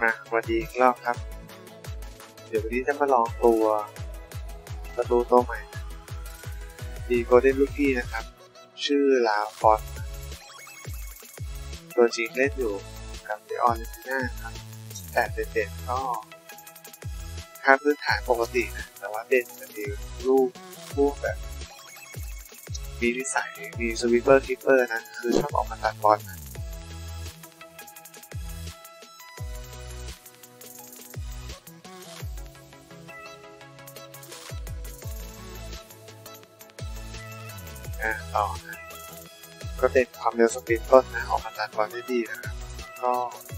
มาวันดีอีกรอบครับเดี๋ยววันนี้จะมาลองตัวประตูตัวใหม่ดีโกลเด้นลูกี้นะครับชื่อลาฟอนตัวจริงเล่นอยู่กับเดออนลิน่าครับแต่เด่นๆก็ค่าพื้นฐานปกตินะแต่ว่าเด่นจะมีลูกพวกแบบมีนิสัยมีสวิปเปอร์คิปเปอร์นะคือชอบออกมาตัดบอลนะต่อนะก็เด่นความเร็วสปีดต้นนะออกมาตัดบอลได้ดีนะครับก็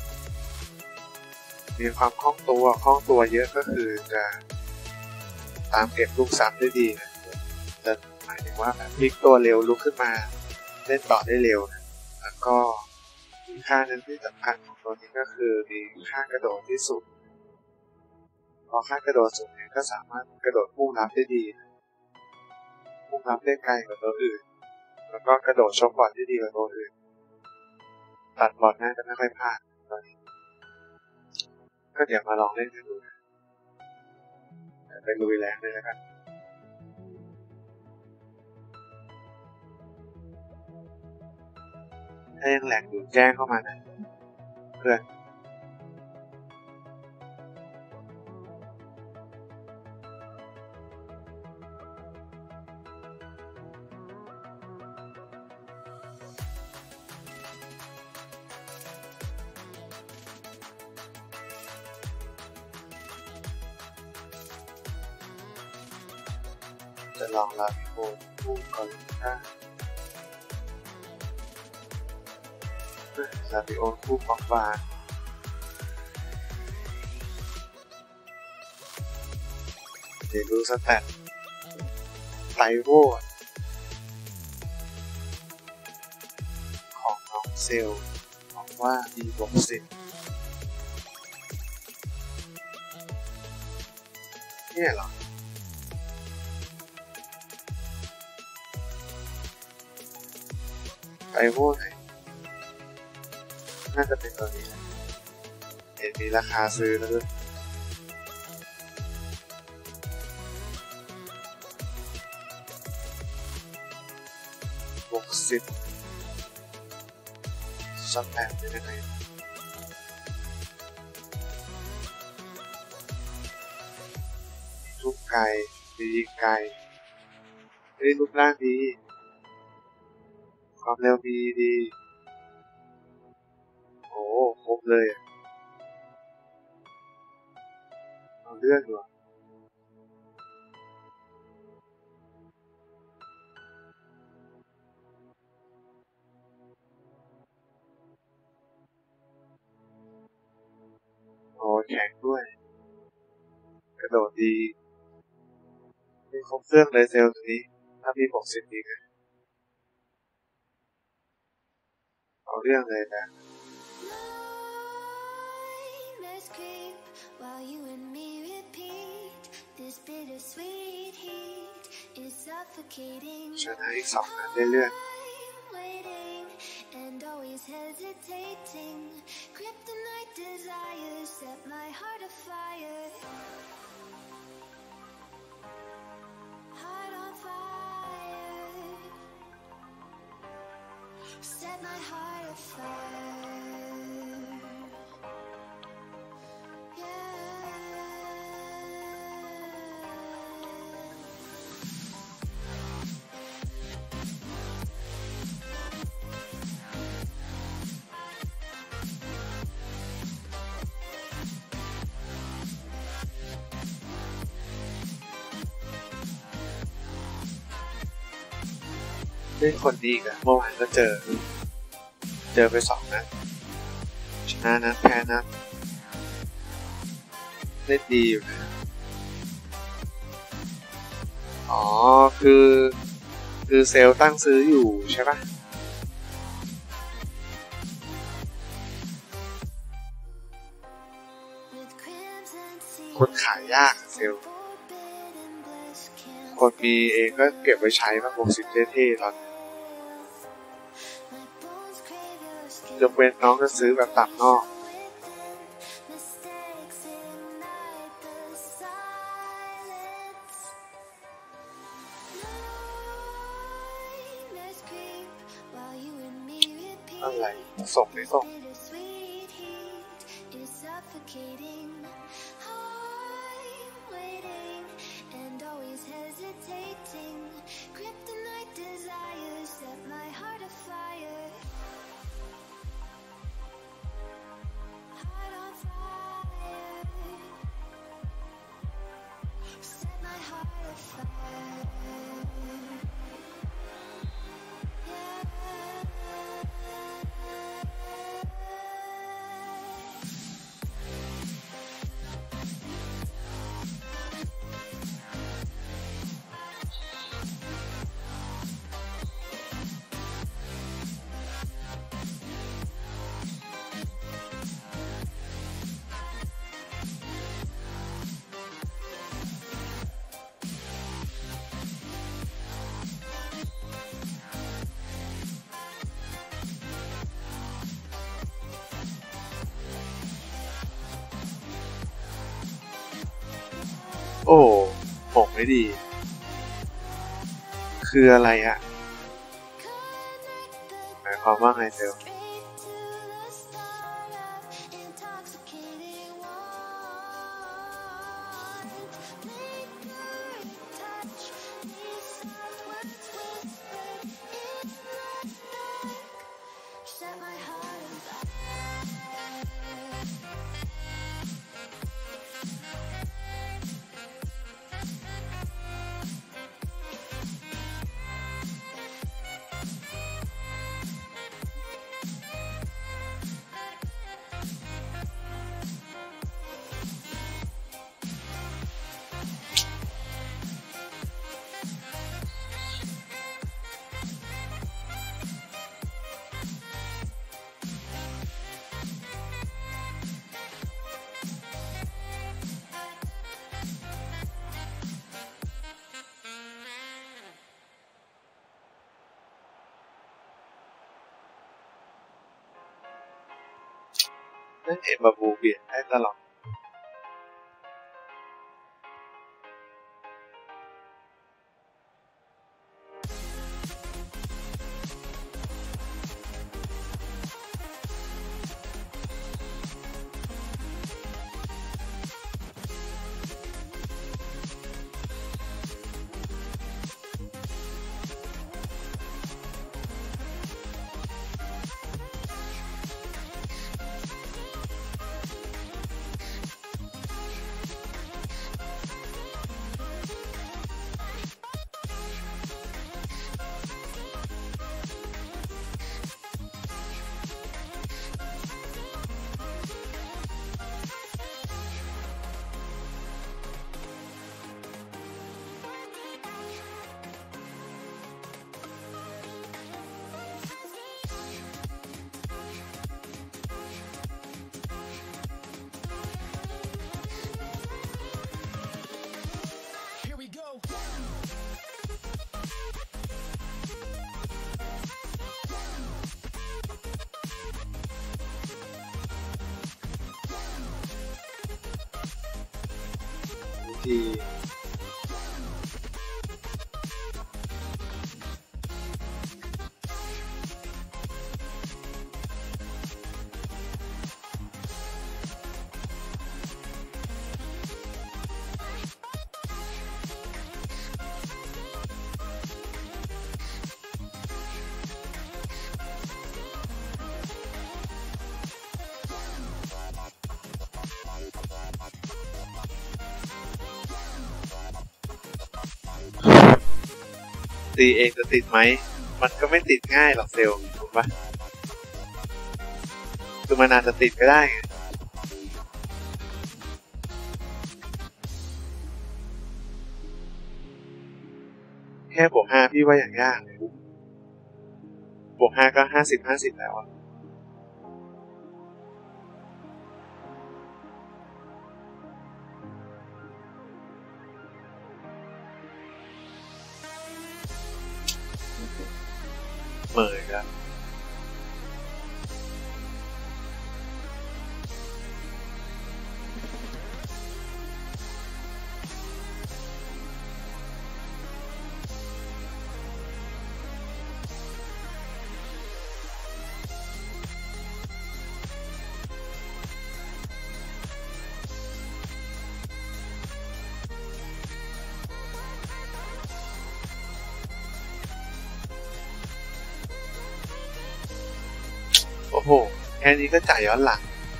มีความคล่องตัวเยอะก็คือจะตามเก็บลูกซ้ำได้ดีนะจะหมายถึงว่าแบบพลิกตัวเร็วลุกขึ้นมาเล่นต่อได้เร็วนะแล้วก็ค่านั้นที่สำคัญของตัวนี้ก็คือมีค่ากระโดดที่สุดพอค่ากระโดดสูงเนี่ยก็สามารถกระโดดพุ่งรับได้ดีนะพุ่งรับได้ไกลกว่าตัวอื่นแล้วก็กระโดดชกบอลได้ดีกว่าตัวอื่นตัดบอลน่าจะไม่ค่อยพลาดตอนนี้ก็เดี๋ยวมาลองเล่นกันดูนะไปลุยแรงเลยแล้วกันถ้ายังแหลกอยู่แจ้งเข้ามานะเพื่อนจะลองลาบิโอคู่กอริลล่าลาบิโอคู่ป๊อกบาร์เดี๋ยวดูสแตทไตโวของน้องเซลบอกว่ามีบวก10เนี่ยเหรอไตโวไหนน่าจะเป็นตัวนี้นะเห็นมีราคาซื้อแล้วด้วย60สักแผ่นได้ไหมทุกไก่ดีไก่ได้รูปร่างดีความเร็วดีโอ้ครบเลยเอาเลือกดูโอ้แข็งด้วยกระโดดดีมีครบเครื่องเลยเซลล์ตัวนี้ถ้ามี60ดีนะเอาเรื่องเลยนะชนะอีก2 นัดเรื่อย Set my heart afire. Yeah. เล่นคนดีกันเมื่อวานก็เจอไป2 นัดชนะนัดแพ้นัดเล่นดีอยู่นะอ๋อคือเซลล์ตั้งซื้ออยู่ใช่ปะคนขายยากเซลล์คนมีเองก็เก็บไว้ใช้มา60เท่ๆตอนยกเว้นน้องจะซื้อแบบตัดนอกอะไรส่งไม่ส่ง bittersweet heat is suffocating. I'm waiting and always hesitating. Kryptonite desires set my heart afire. Heart on fire. Set my heart afire. โอ้หกไม่ดี คืออะไรอะหมายความว่าไงเซล Set my heart on fire. นั่นเอ็มบาบูเปลี่ยนได้ตลอดที่ตีเองจะติดไหมมันก็ไม่ติดง่ายหรอกเซลล์ถูกปะคือมันอาจจะติดก็ได้ไงแค่บวก5พี่ว่าอย่างยากเลยบวก5ก็50-50แล้วอะเหมยครับโอ้โหแค่นี้ก็จ่ายย้อนหลัง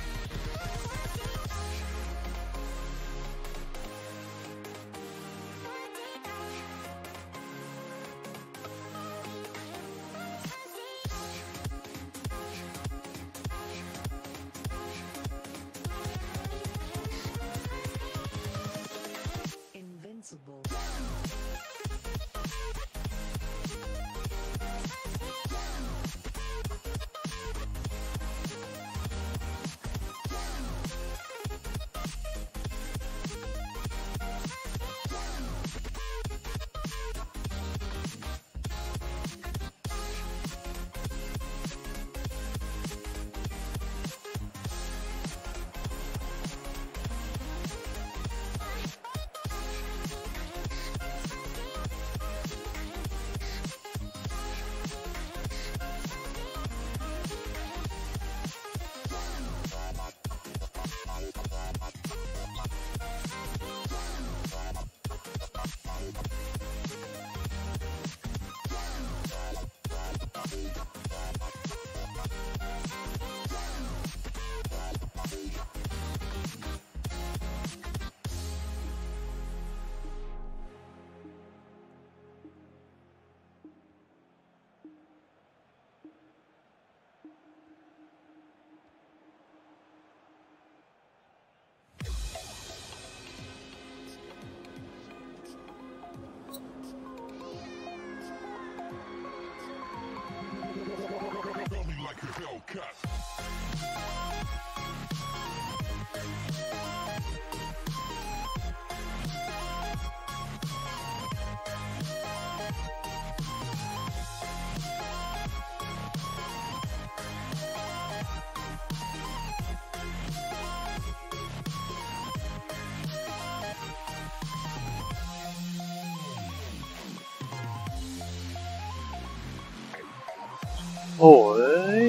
โอ้ย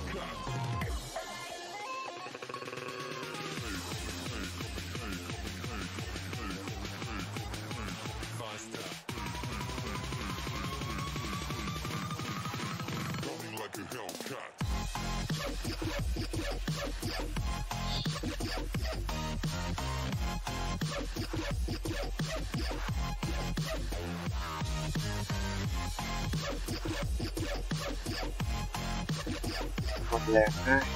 หมดแรงง่าย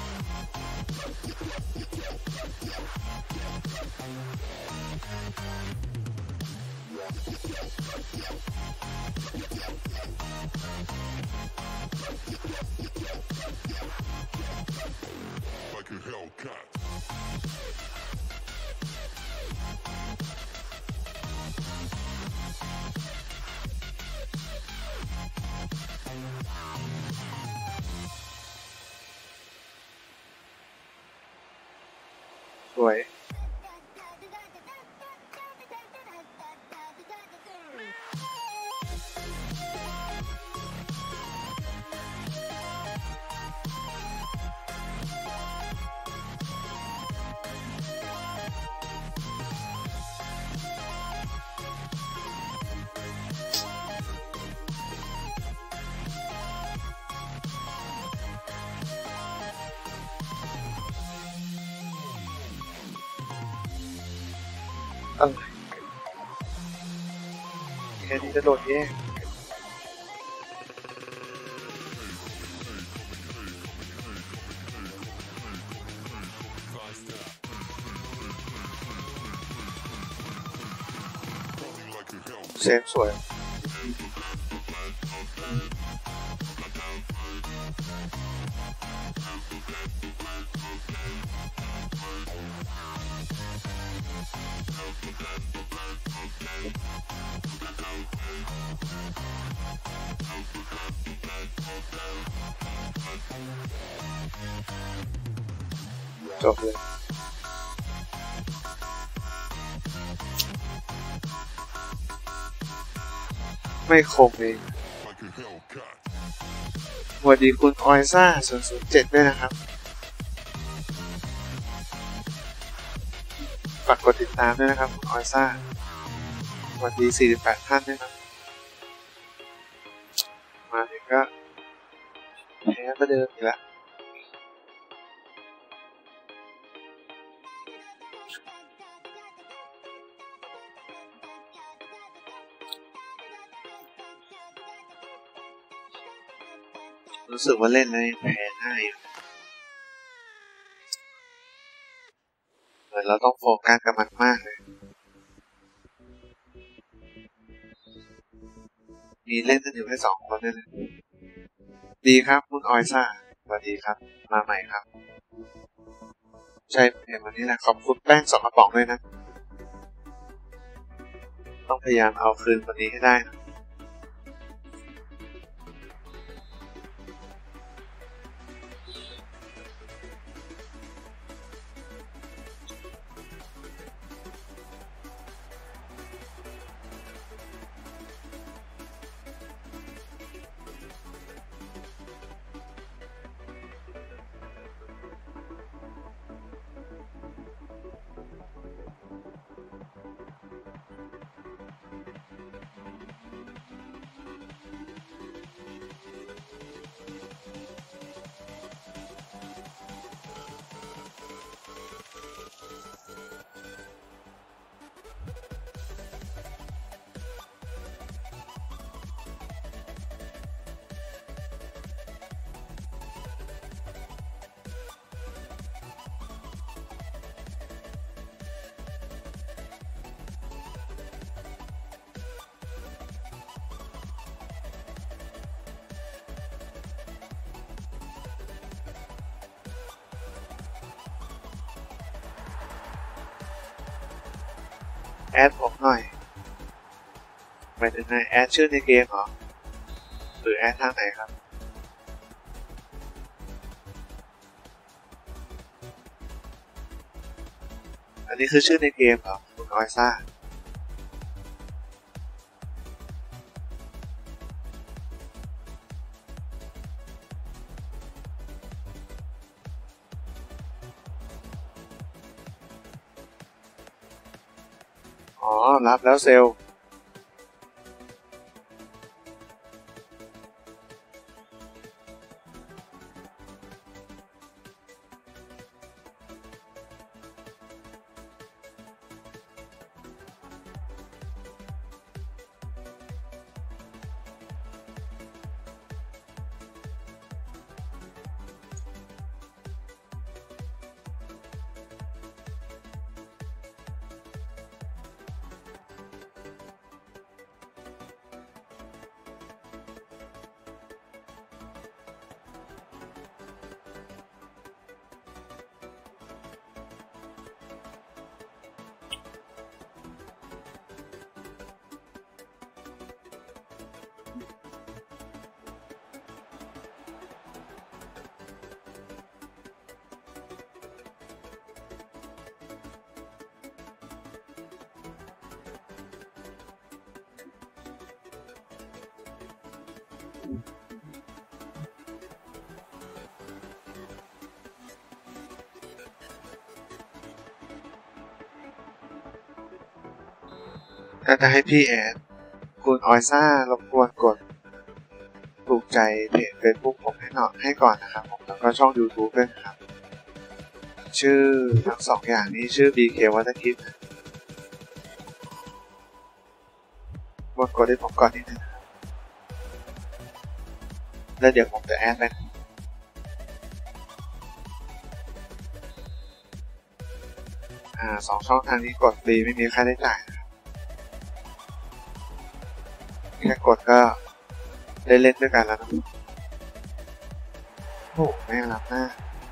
สวยแค่นี้จะโดนแย่งเซฟสวยจบเลยไม่คมเองสวัสดีคุณออยซ่า007ด้วยนะครับฝากกดติดตามด้วยนะครับคุณออยซ่าสวัสดี48ท่านด้วยครับมาถึงก็แพ้ก็เดิมอีกแล้วรู้สึกว่าเล่นแล้วยังแพ้ง่ายอยู่เหมือนเราต้องโฟกัสกับมันมากเลยมีเล่นกันอยู่แค่2 คนนั่นแหละดีครับคุณออยซ่าสวัสดีครับมาใหม่ครับใช่เพลงวันนี้แหละขอบคุณแป้ง2 กระป๋องด้วยนะต้องพยายามเอาคืนวันนี้ให้ได้นะแอดผมหน่อยหมายถึงไงแอดชื่อในเกมเหรอหรือแอดทางไหนครับอันนี้คือชื่อในเกมเหรอคุณออยซ่าอ๋อรับแล้วเซลล์ถ้าจะให้พี่แอดคุณออยซ่ารบกวนกดถูกใจเพจ Facebook ผมให้ก่อนนะครับผมแล้วก็ช่อง YouTube ด้วยนะครับชื่อทั้ง2 อย่างนี้ชื่อ BK วัฒนคิดกดให้ผมก่อนนิดนึงนะครับแล้วเดี๋ยวผมจะแอดไป2 ช่องทางนี้กดฟรีไม่มีค่าใช้จ่ายนะครับแค่กดก็ได้เล่นด้วยกันแล้วนะโอ้ไม่รับหน้า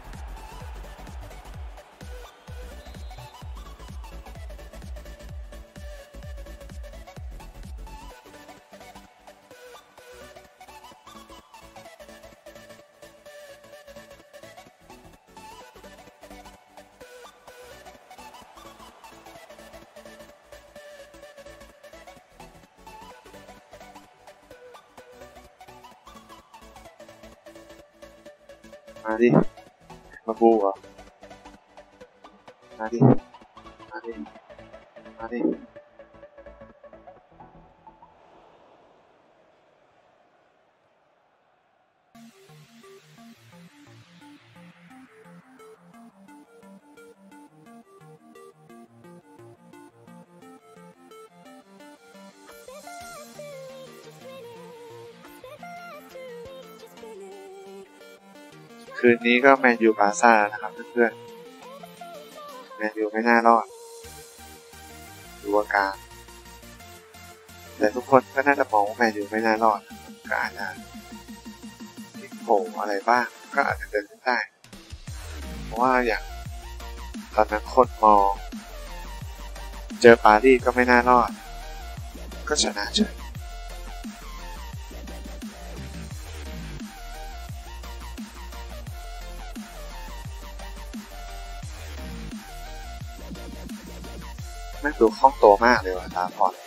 มาดิมาบูเหรอมาดิมาดิมาดิคืนนี้ก็แมนยูบาร์ซ่านะครับเพื่อนๆแมนยูไม่น่ารอดดูอาการแต่ทุกคนก็น่าจะมองว่าแมนยูไม่น่ารอดก็อาจจะพลิกโผอะไรบ้างก็อาจจะเกิดขึ้นได้เพราะว่าอย่างตอนนั้นคนมองเจอปารีสก็ไม่น่ารอดก็ชนะเฉยแม่งดูคล่องตัวมากเลยว่ะตาพอด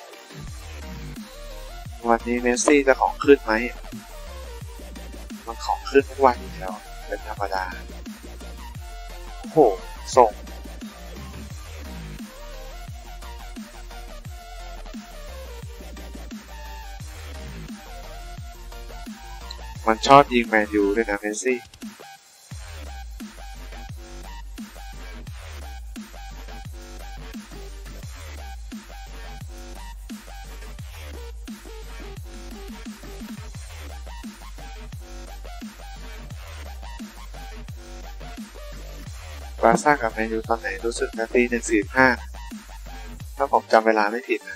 วันนี้เมสซี่จะของขึ้นไหมมันของขึ้นทุกวันอยู่แล้วเป็นธรรมดาโอ้โหส่งมันชอบยิงแมนยูด้วยนะเมสซี่บาร์ซ่ากับแมนยูตอนไหนรู้สึกนาที 1:45ถ้าผมจำเวลาไม่ผิดนะ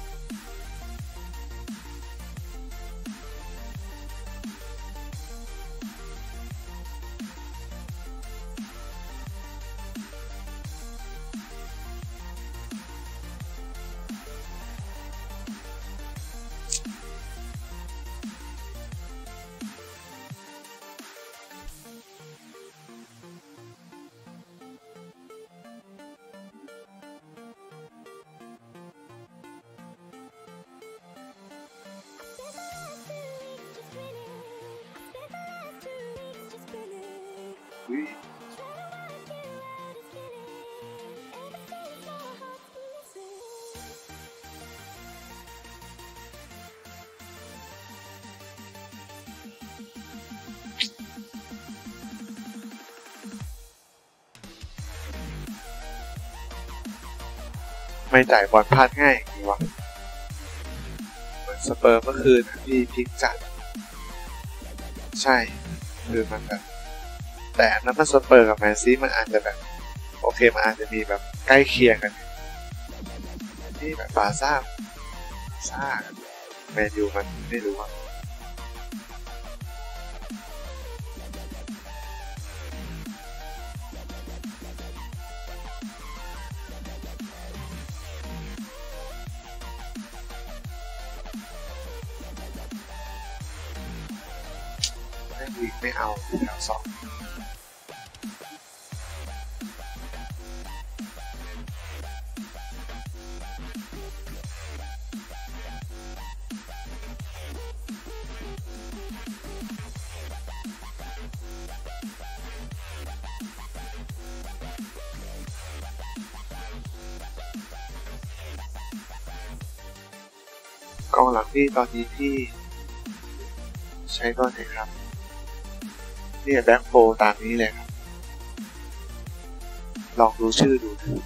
ไม่จ่ายบอลพลาดง่ายอย่างนี้วะเหมือนสเปอร์เมื่อคืนที่พลิกจัดใช่คือมันแบบแต่อันนั้นมันสเปอร์กับแมนซีมันอาจจะแบบโอเคมันอาจจะมีแบบใกล้เคียงกันที่แบบบาร์ซ่าแมนยูมันไม่รู้ว่าไม่เอาแถวสองกองหลังที่ตอนนี้ที่ใช้ตัวไหนครับนี่แบ็คโฟตามนี้เลยครับลองดูชื่อดูนะ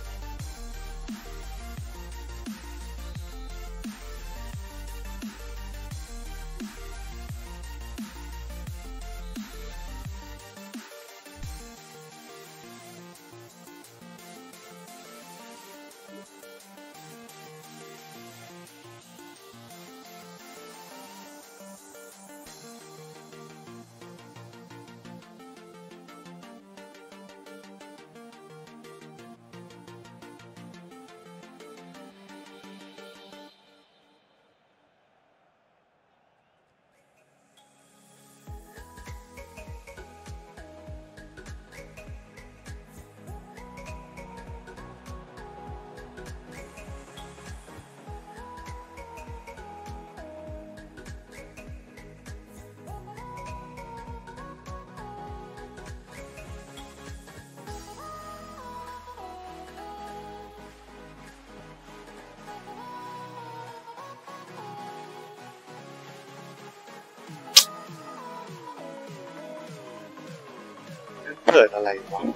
เปิดอะไรวะ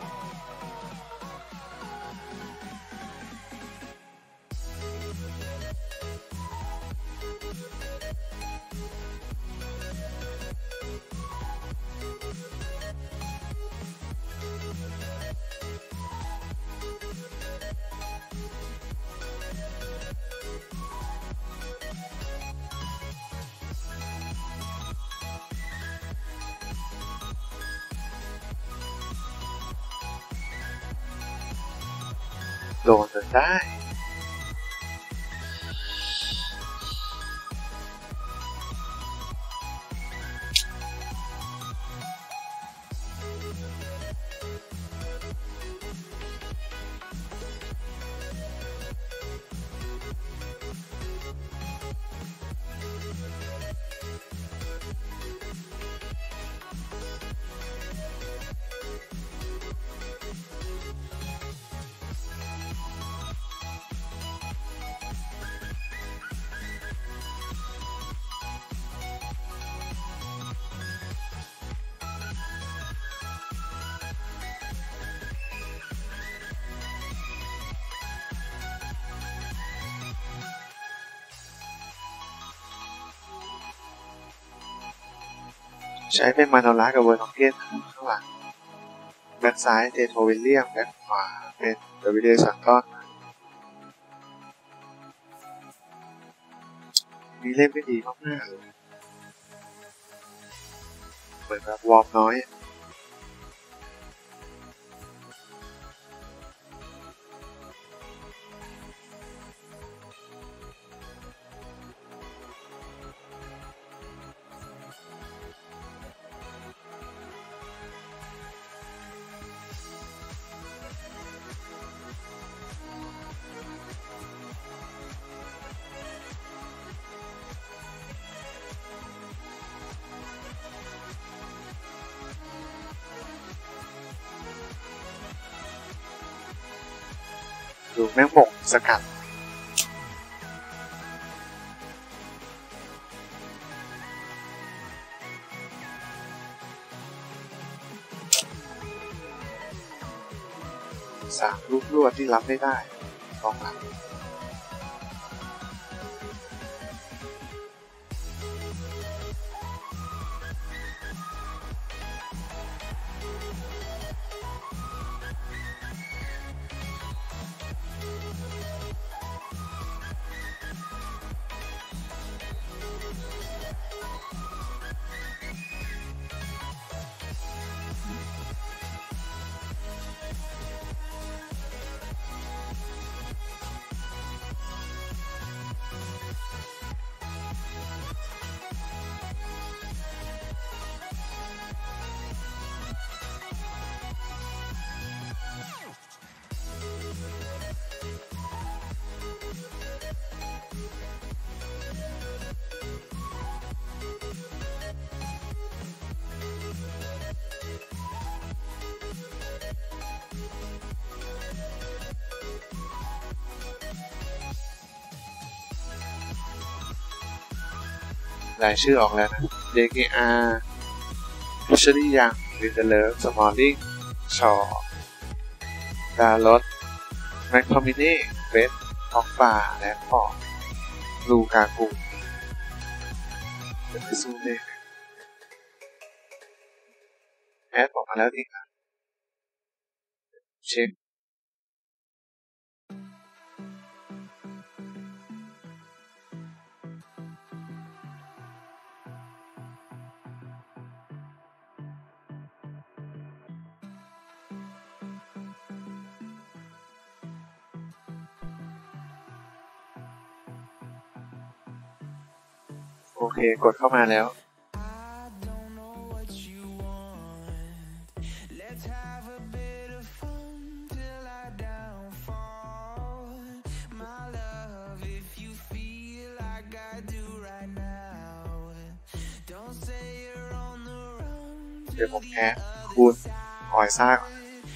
โดนจนได้ใช้เป็นมาโนรากับเวอร์นองเกนข้างหลังแบ็คซ้ายเทโทวิลเลียมแบ็คขวาเป็นเดวิดเดสันตันมีเล่นไม่ดีมากๆเลยเหมือนแบบวอร์มน้อยดูแม่งหมกสกัด3 ลูกรวดที่รับไม่ได้กองหลังรายชื่อออกแล้วนะ JKR พิชชี่ยังวินเดเลอร์สมอลลิงชอดาลอสแมคทอมิเน่เฟสท็อกปาและพอลูกากูจะไปสู้ได้แอดออกมาแล้วอีกครับเช็คโอเคกดเข้ามาแล้วเดี๋ยวผมแพ้คูณหอยซ่าก่อน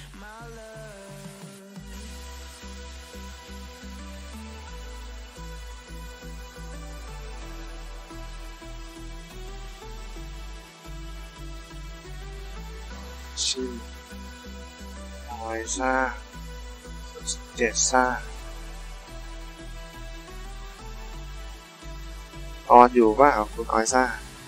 ชื่อหอยซ่า7ซ่าออนอยู่ว่าคุณหอยซ่า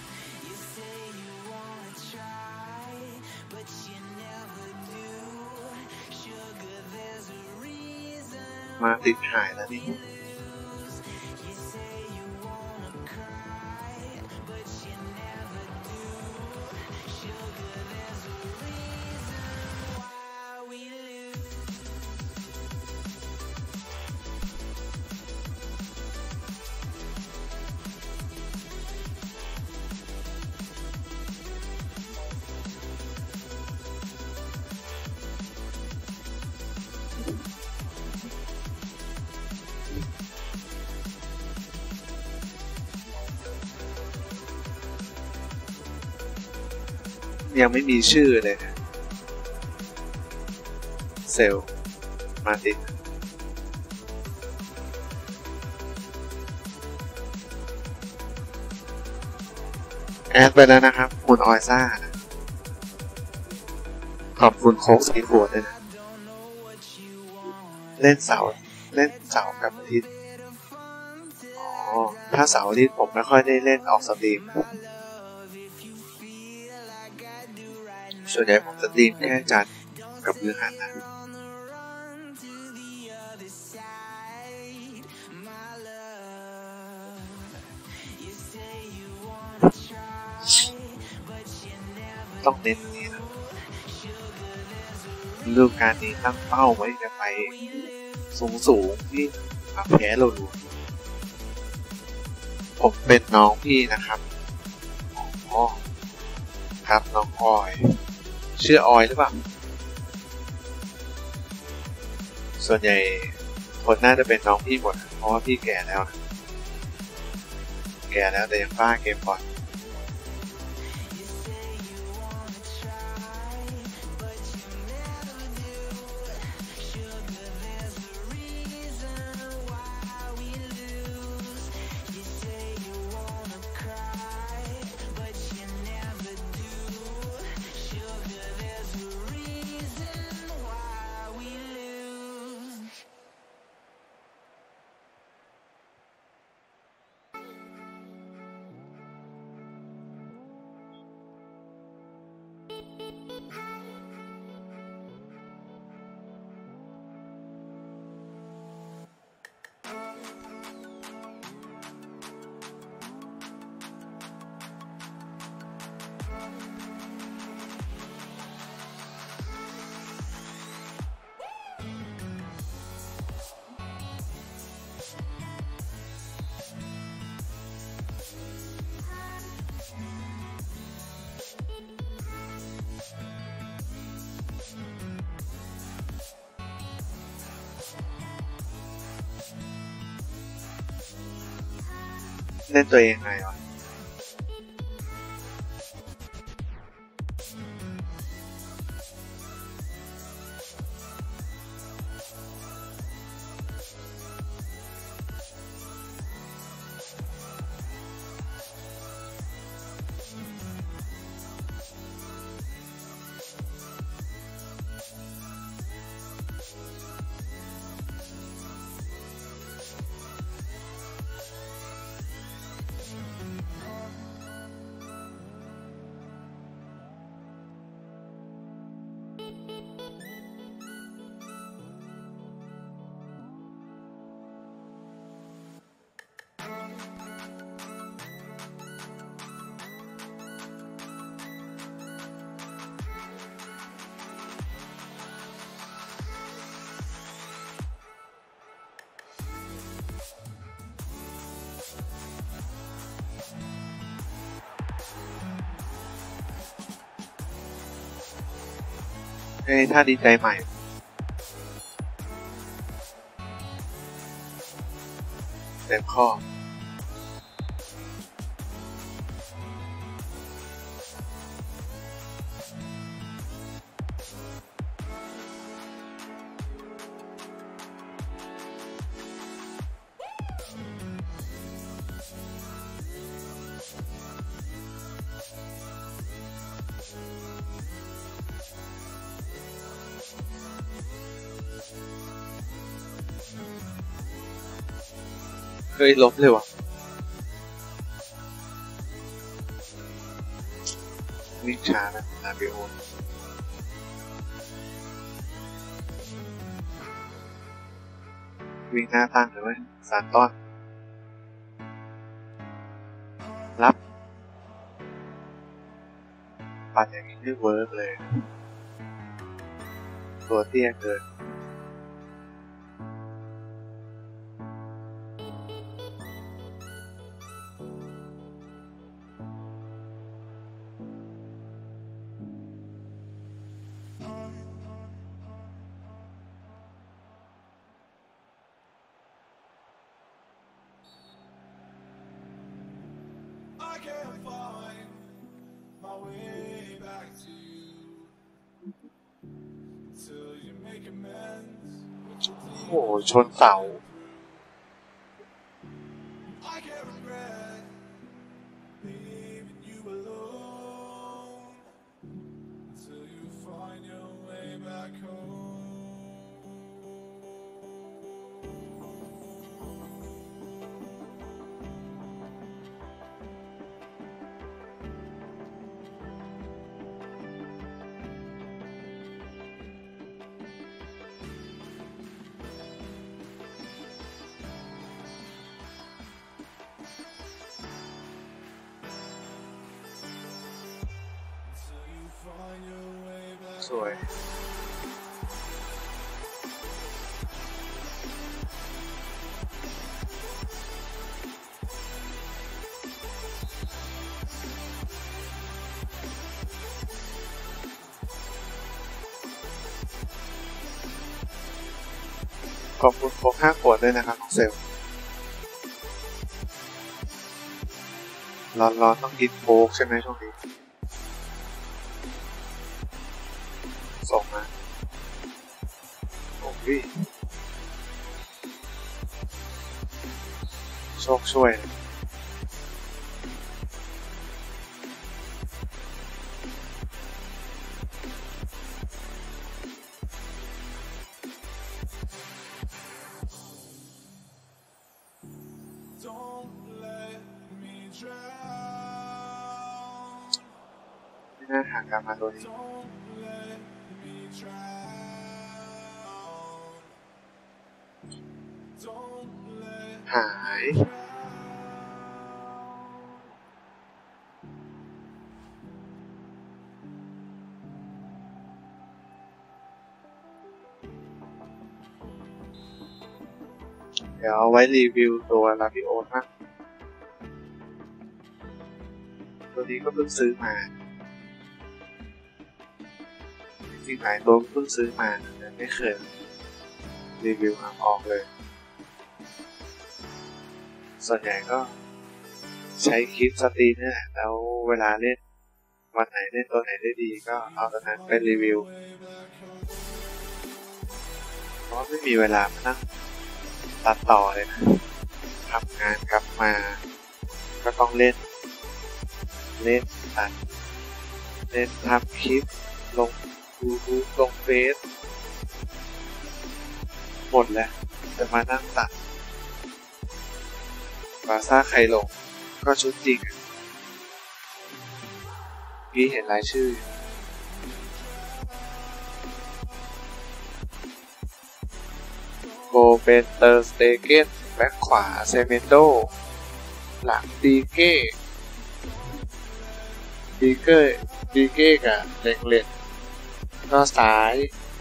มาติดหายแล้วนี่ยังไม่มีชื่อเลยนะเซลมาตินแอดไปแล้วนะครับคุณออยซ่านะขอบคุณโค้กสีขวดด้วยนะเล่นเสากับอาทิตย์อ๋อถ้าเสาร์อาทิตย์ผมไม่ค่อยได้เล่นออกสตรีมส่วนใหญ่ผมสตรีมแค่จันทร์กับพฤหัสนะต้องเน้นนี้นะฤดูกาลนี้ตั้งเป้าไว้จะไปสูงที่แพ้เราดูผมเป็นน้องพี่นะครับอ๋อครับน้องออยชื่อออยหรือเปล่าส่วนใหญ่คนน่าจะเป็นน้องพี่หมดเพราะว่าพี่แก่แล้วนะแก่แล้วแต่ยังบ้าเกมบอลเล่นตัวเองไงวะเฮ้ยถ้าดีใจใหม่เต็มข้อเคยล้มเลยวะวิ่งช้านะนาบิโอวิ่งหน้าตั้งเลยไหมสารต้อนรับปั่นอย่างนี้ไม่เวิร์กเลยตัวเตี้ยเกินโอ้โหชนเสาสวยขอบคุณโค้ก5 ขวดด้วยนะครับน้องเซลร้อนต้องกินโค้กใช่ไหมช่วงนี้ส่งมาโอ้ยโชคช่วยนะไม่น่าหาการมาตัวนี้หายเดี๋ยวเอาไว้รีวิวตัวลาพิโอสนะตัวนี้ก็เพิ่งซื้อมาจริงๆหลายตัวเพิ่งซื้อมาแต่ไม่เคยรีวิวออกเลยส่วนใหญ่ก็ใช้คลิปสตรีมนี่แหละแล้วเวลาเล่นวันไหนเล่นตัวไหนได้ดีก็เอาตัวนั้นเป็นรีวิวเพราะไม่มีเวลามานั่งตัดต่อเลยนะทำงานกลับมาก็ต้องเล่นตัดเล่นทำคลิปลง YouTube ลงเฟซหมดแล้วจะมานั่งตัดบาซ่าใครลงก็ชุดจริงพี่เห็นรายชื่อโกเป็นเตอร์สเตเกนแบ็คขวาเซเมนโดหลังดีเก้กับเล็งเลนก็ซ้าย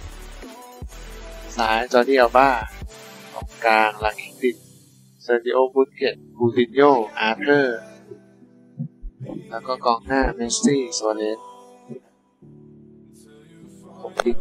จอร์ดิอัลบ้าตรงกลางหลังอิงดิเซอร์จิโอ บุสเกตคูตินโญอาร์เธอร์แล้วก็กองหน้าเมสซี่ซัวเรสผมพลิก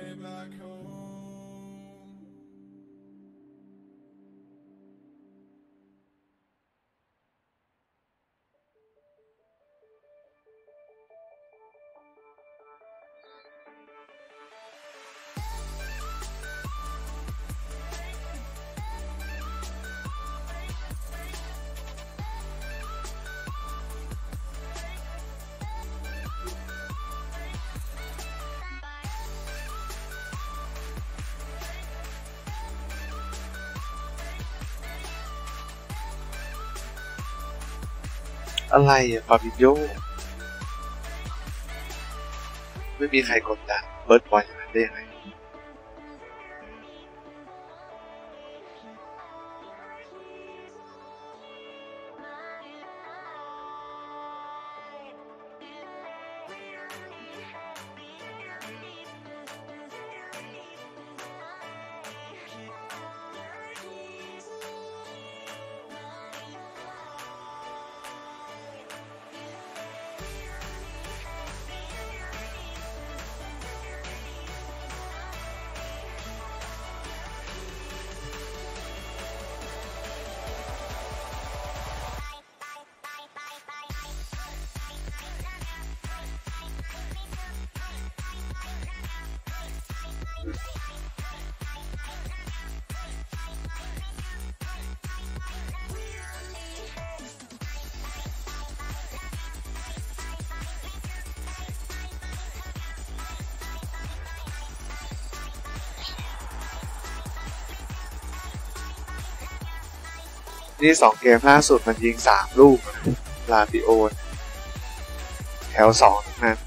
อะไรอะฟาบิโญไม่มีใครกดดันเบิร์ดบอลอย่างนั้นได้ยังไงนี่2 เกมล่าสุดมันยิง3 ลูกนะลาติโอนแถว2ทั้งนั้น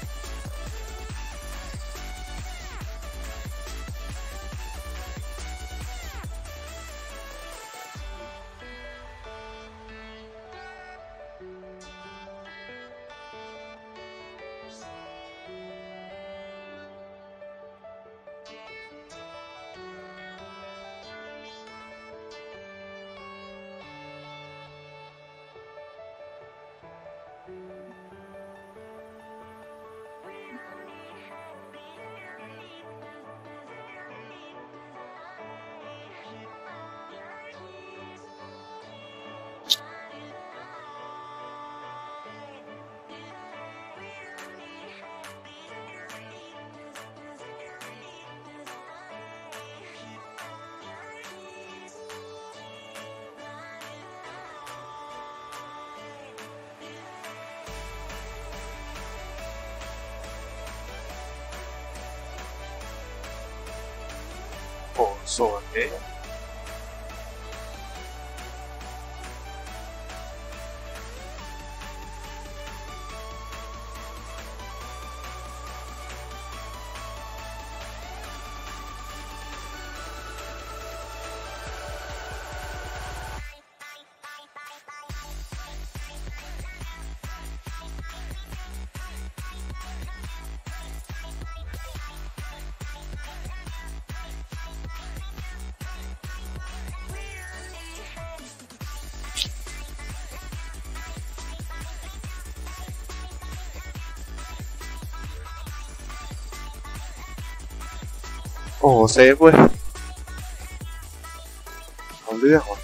โอ้โซนเอ๊ะโอ้เซฟเว้ยเอาเรื่องว่ะ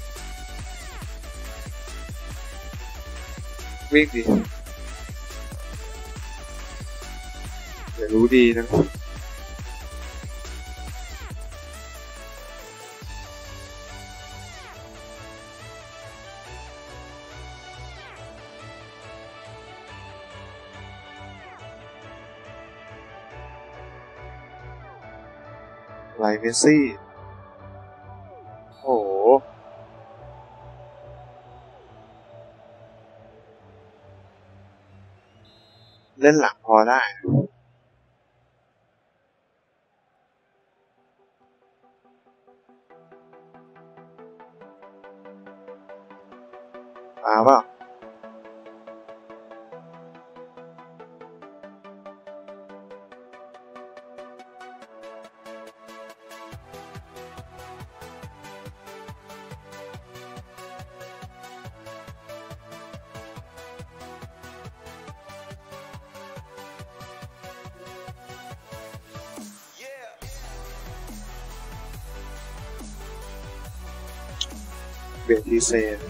วิ่งดิเดี๋ยวรู้ดีนะไลเมสซี่โอ้โหเล่นหลังพอได้มาเปล่าเบทีเซน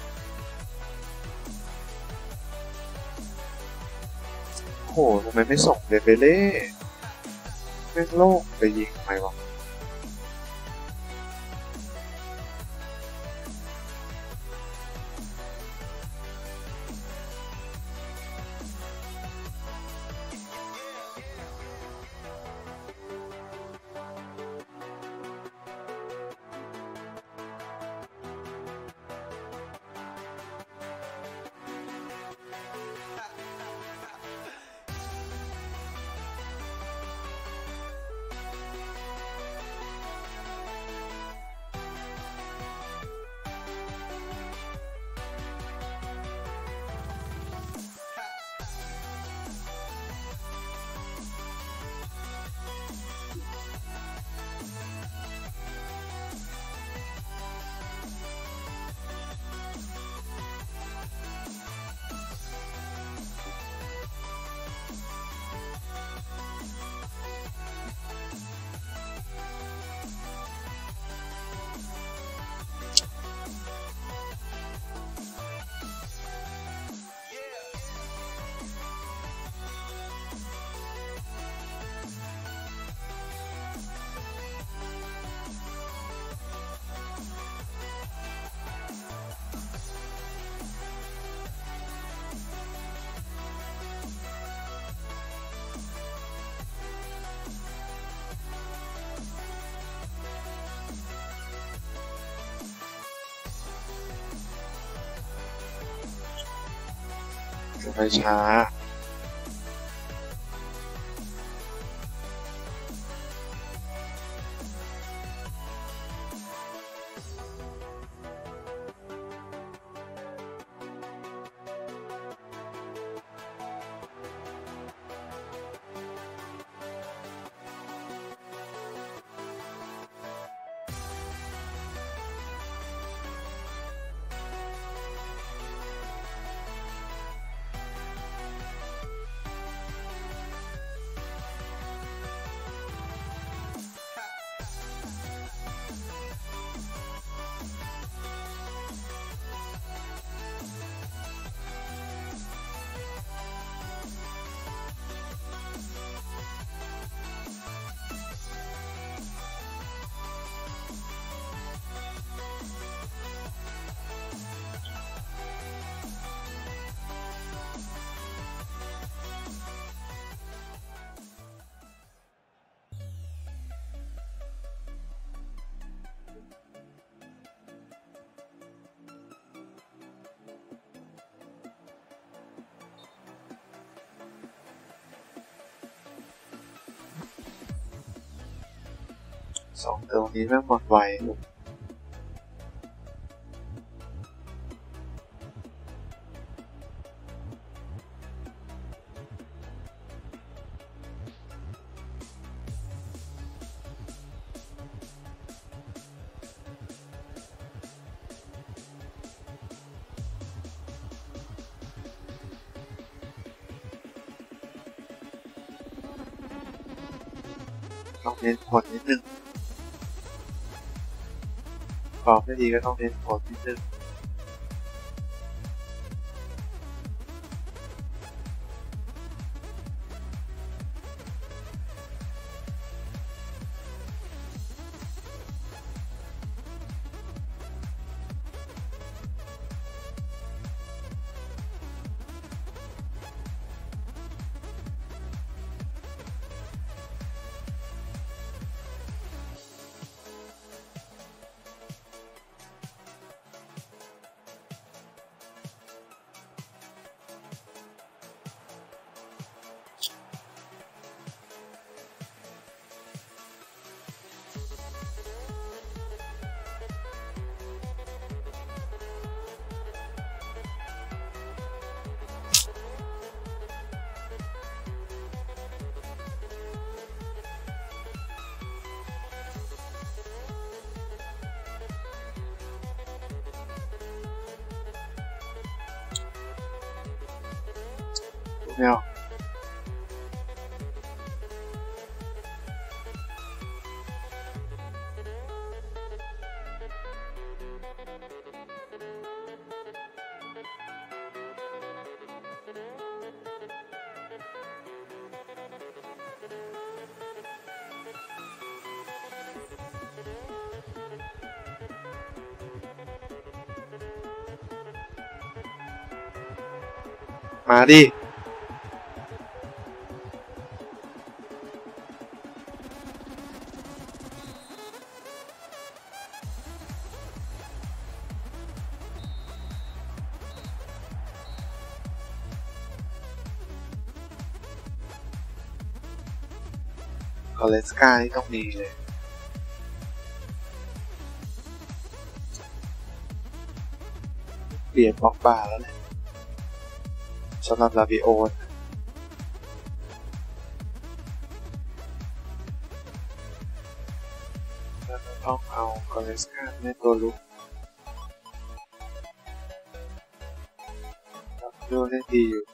โอ้โหทำไมไม่ส่งเดเบเล่แม่งโลกไปยิงทำไมวะจะไปช้า2ตัวนี้แม่งหมดไวต้องเน้นผลนิดนึงฟอร์มไม่ดีก็ต้องเน้นผลนิดนึงไม่เอามาดิคอเลสกานี่ต้องมีเลยเปลี่ยนบล็อกบาร์แล้วแหละสำหรับลาวิโอแล้วต้องเอาคอเลสกาในตัวลุกดูได้ดีอยู่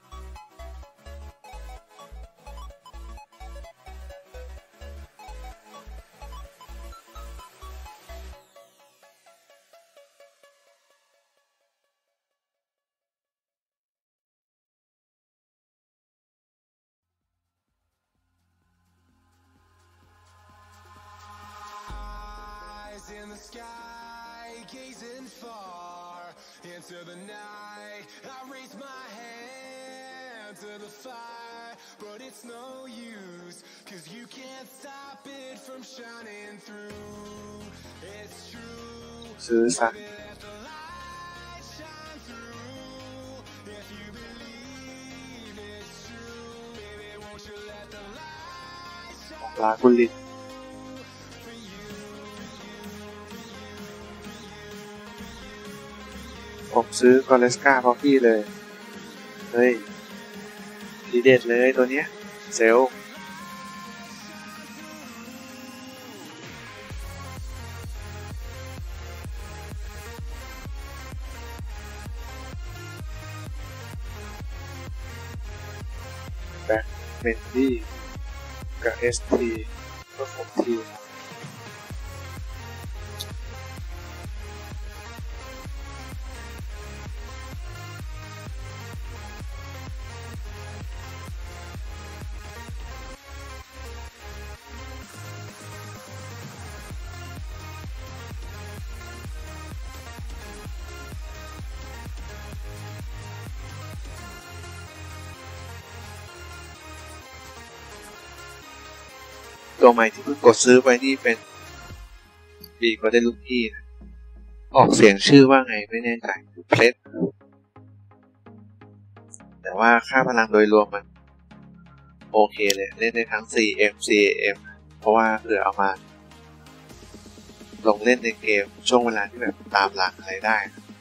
In the sky, gazing far into the night, I raise my hand to the fire, but it's no use, 'cause you can't stop it from shining through. It's true. ซื้อซะ Let the light shine through. If you believe ลากุลินผมซื้อกอเลสกาพอพี่เลยเฮ้ยทีเด็ดเลยตัวเนี้ยเซลแบ็คเมนดี้กับ ST ก็ครบทีมตัวใหม่ที่เพิ่งกดซื้อไปนี่เป็นบีก็ได้ลูกพี่นะออกเสียงชื่อว่าไงไม่แน่ใจเพลสแต่ว่าค่าพลังโดยรวมมันโอเคเลยเล่นได้ทั้ง CM CAM เพราะว่าเผื่อเอามาลงเล่นในเกมช่วงเวลาที่แบบตามหลังอะไรได้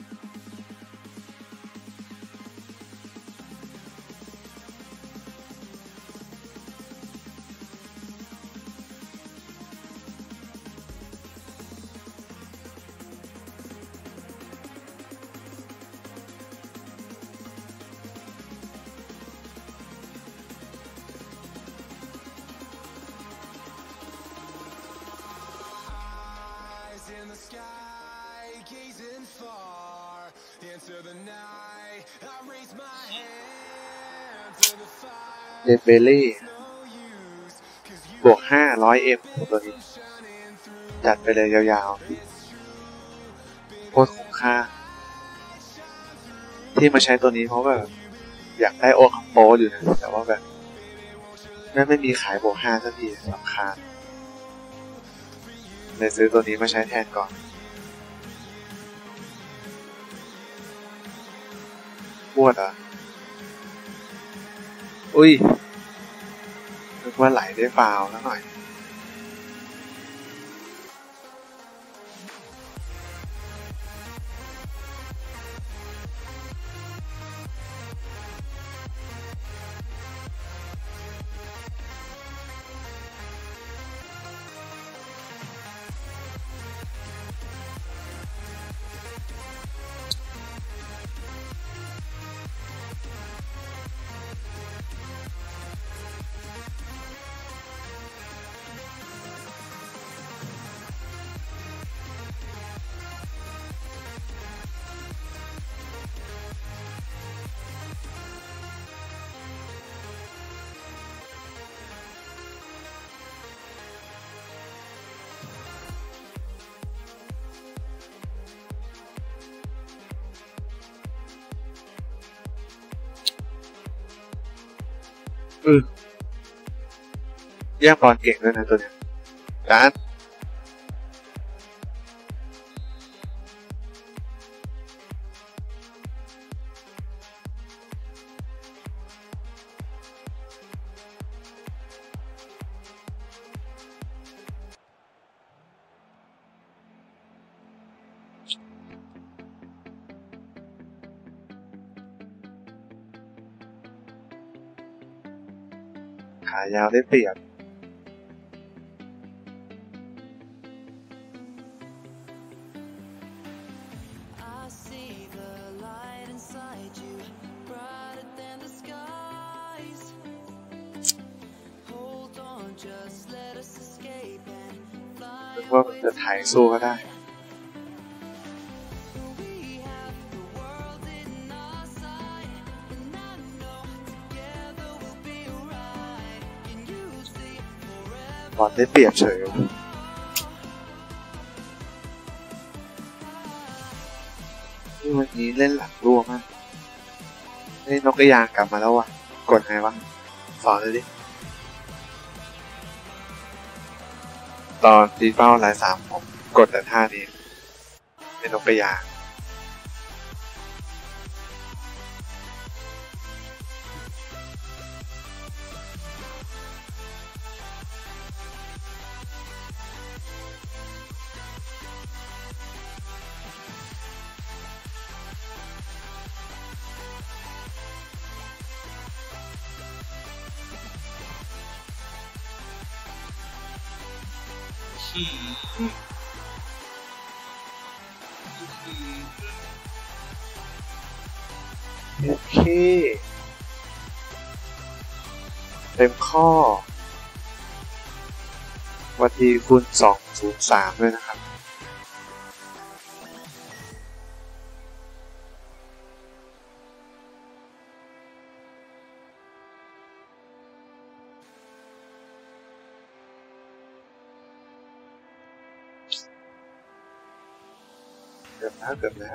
เดฟเบลลี่บวก 500M ตัวนี้จัดไปเลยยาวๆโคตรคุ้มค่าที่มาใช้ตัวนี้เพราะแบบอยากได้โอคัมโปอยู่นะแต่ว่าแบบไม่มีขายบวก 5สักทีสำคัญเลยซื้อตัวนี้มาใช้แทนก่อนปวดอ่ะอุ้ยนึกว่าไหลได้ฟาวแล้วหน่อยแย่งบอลเก่งด้วยนะตัวเนี้ยการขายาวได้เปรียบนึกว่ามันจะถ่ายสู้ก็ได้บอลได้เปรียบเฉยนี่วันนี้เล่นหลังรั่วมากเล่นนกกระยางกลับมาแล้ววะกดไงวะสอนเลยดิตอนตีเป้าลาย3ผมกดแต่ท่านี้เป็นนกกระยางโอเคเต็มข้อวันดีคุณ203ด้วยนะครับเกือบแล้ว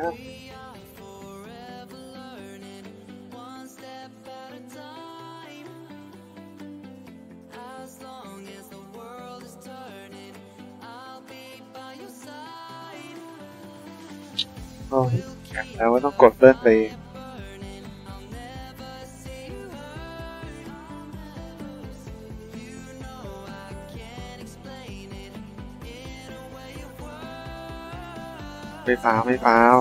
โอ้ยแล้วว่าต้องกดเบิ้ลไปไม่ฟาว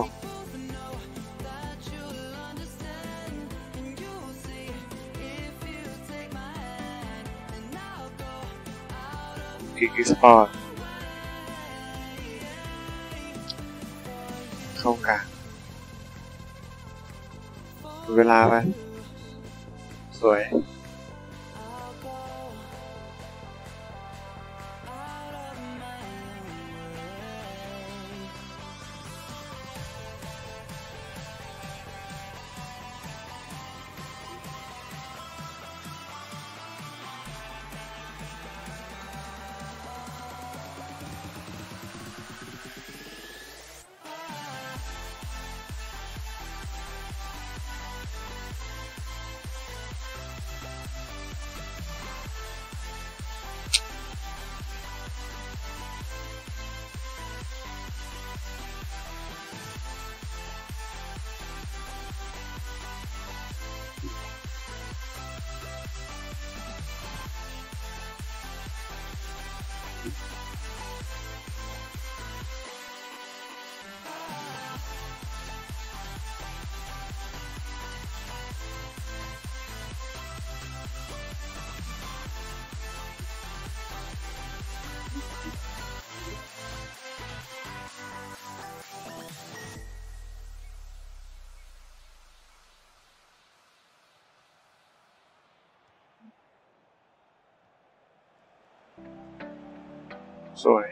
กิกสปอร์ตเข้ากลางเวลาไปสวยสวย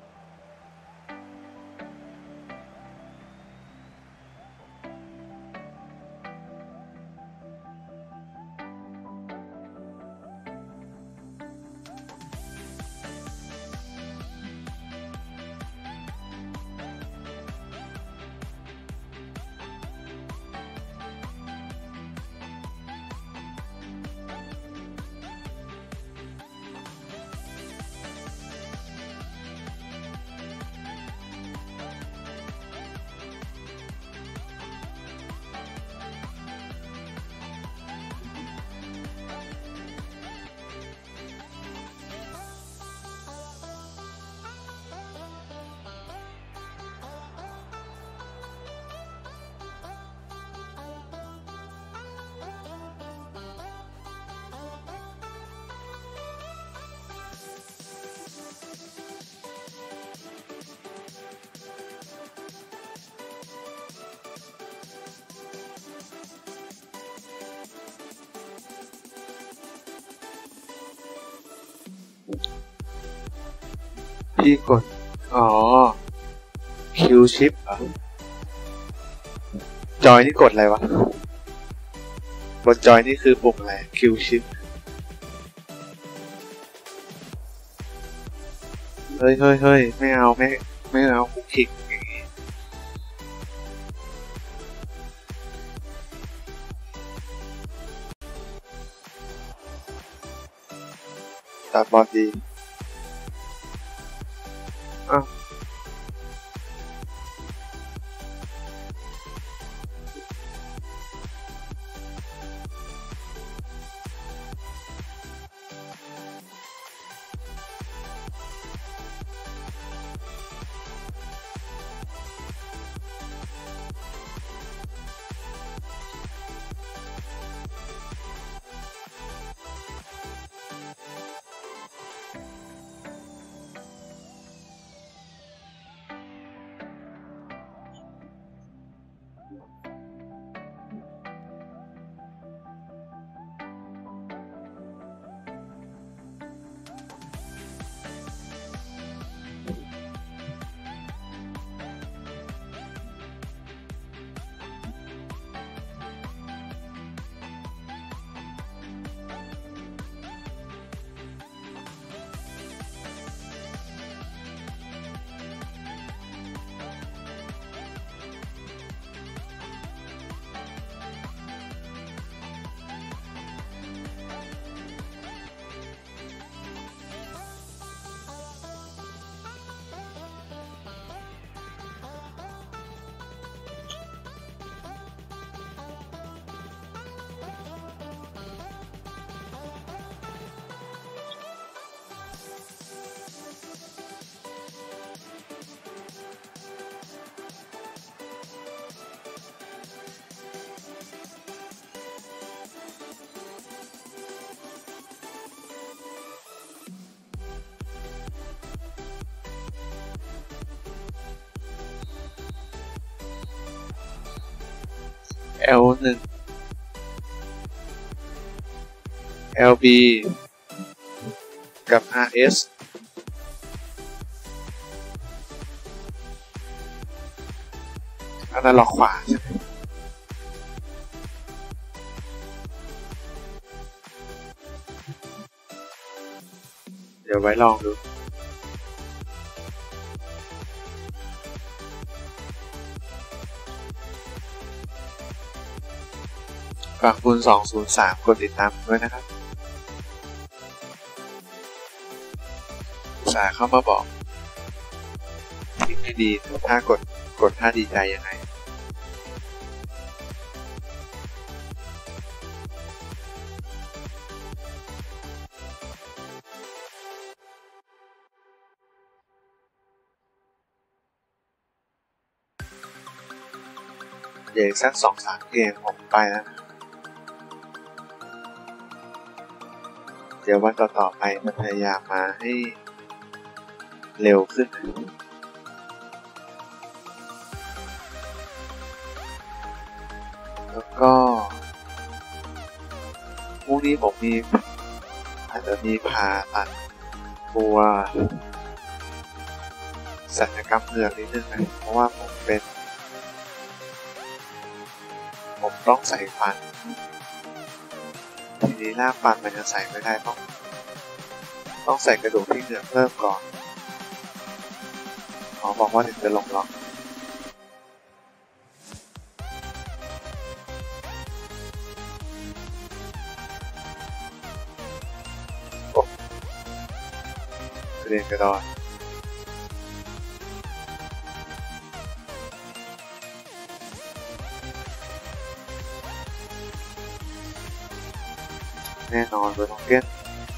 พี่กดคิวชิปเหรอจอยนี่กดอะไรวะบนจอยนี่คือปุ่มอะไรคิวชิปเฮ้ยไม่เอาคุกคิกอย่างงี้ตัดบอลดีอ้าว L1 LB กับ RS อันนั้นล็อกขวาใช่ไหมเดี๋ยวไว้ลองดูฝากคุณ203กดติดตามด้วยนะครับอุตส่าห์เข้ามาบอกสิ่งที่ดีถ้ากดถ้าดีใจยังไงเดี๋ยวสัก 2-3 เกมผมไปแล้วนะเดี๋ยววันต่อๆไปจะพยายามมาให้เร็วขึ้นแล้วก็พรุ่งนี้ผมอาจจะมีผ่าตัดตัวศัลยกรรมเหงือกนิดนึงนะเพราะว่าผมต้องใส่ฟันทีนี้หน้าฟันมันจะใส่ไม่ได้ต้องใส่กระดูกที่เหงือกเพิ่มก่อนหมอบอกว่าถึงจะลงล็อกเรียนกระดอนแน่นอนเลยน้องเก้น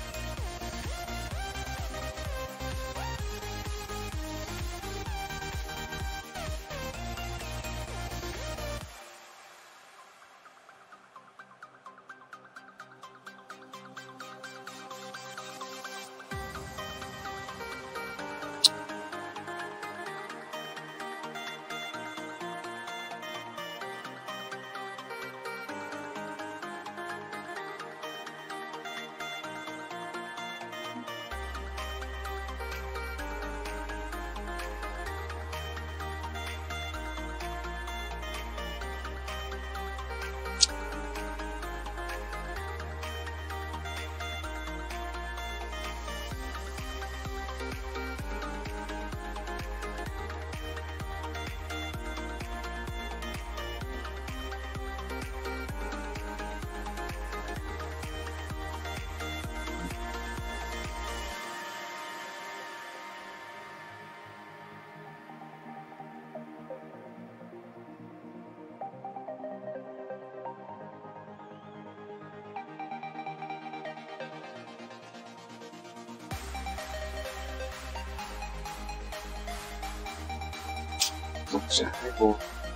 ใช่โบ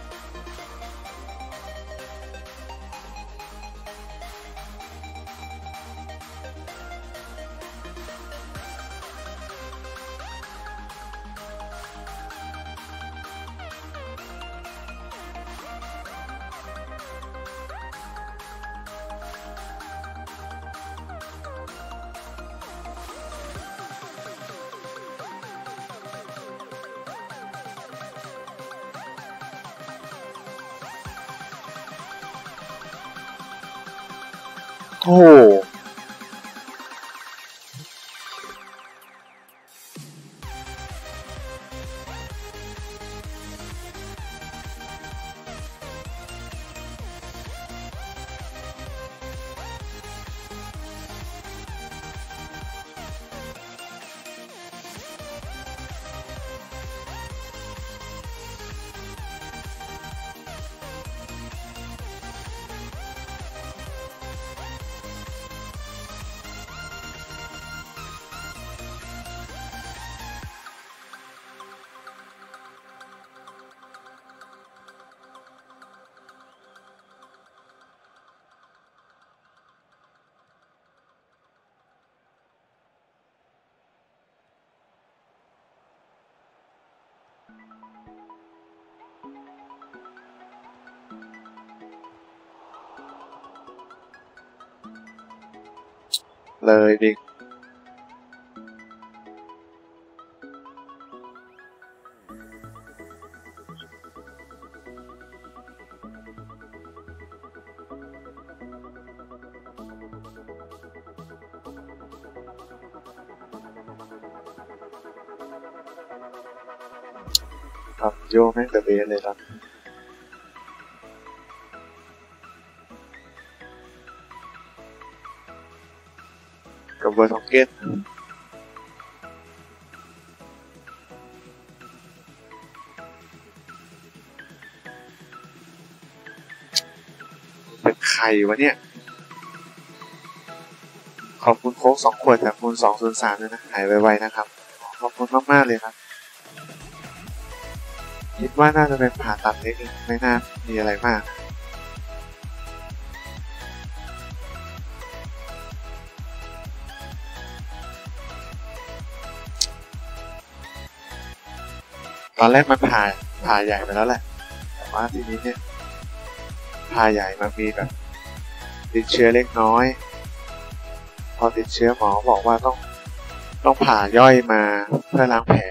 โอ้เลยบิ๊กโยแม่งแต่เบสเลยครับกับเบอร์ท็อกเก็ตเป็นใครวะเนี่ยขอบคุณโค้ก2 ขวดจากคุณ203ด้วยนะหายไวๆนะครับขอบคุณมากๆเลยครับคิดว่าน่าจะเป็นผ่าตัดเล็กไม่น่ามีอะไรมากตอนแรกมันผ่าใหญ่ไปแล้วแหละแต่ว่าทีนี้เนี่ยผ่าใหญ่มันมีแบบติดเชื้อเล็กน้อยพอติดเชื้อหมอบอกว่าต้องผ่าย่อยมาเพื่อล้างแผล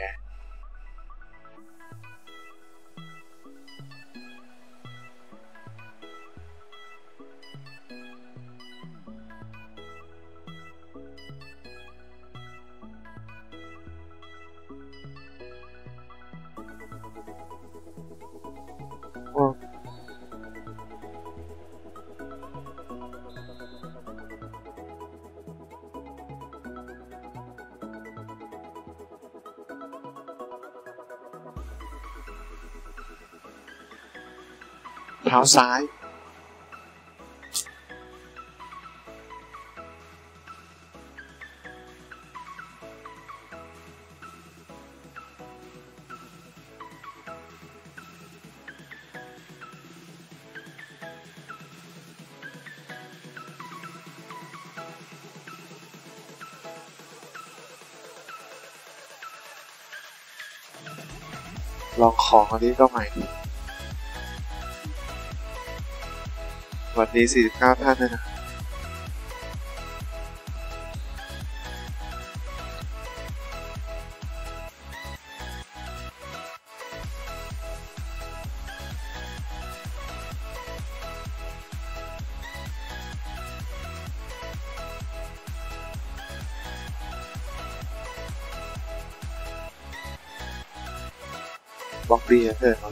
เท้าซ้ายลองของอันนี้ก็ใหม่สวัสดี49 ท่านด้วยนะบล็อกดีนะเธอ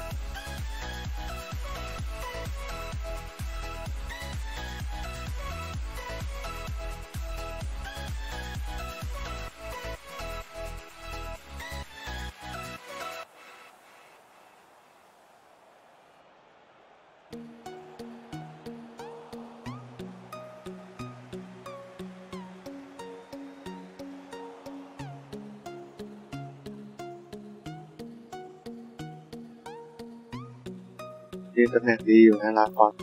ยืนตำแหน่งดีอยู่นะลาฟอน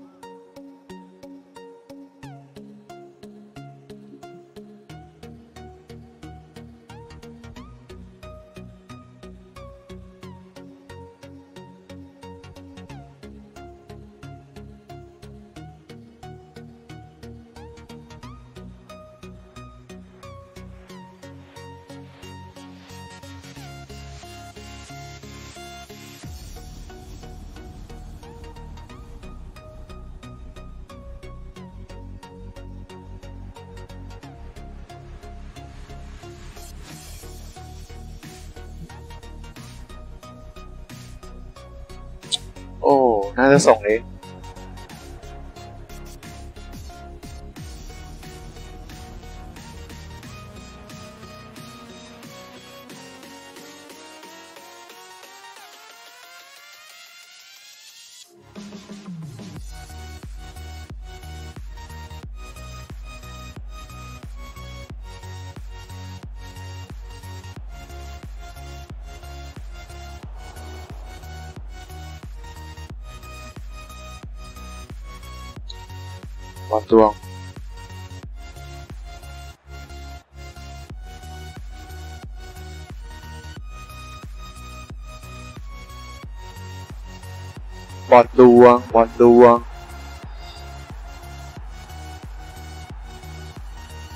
โอ้น่าจะส่งเองบอลดวงบอลดวง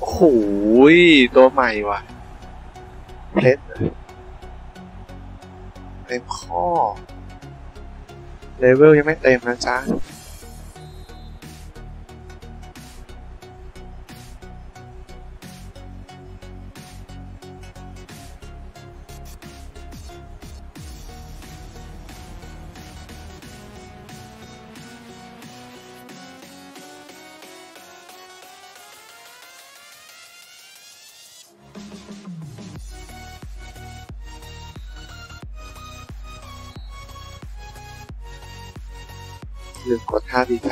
โอ้โหตัวใหม่ว่ะเพชรเต็มข้อเลเวลยังไม่เต็มนะจ๊ะลืมกดท่าดีใจ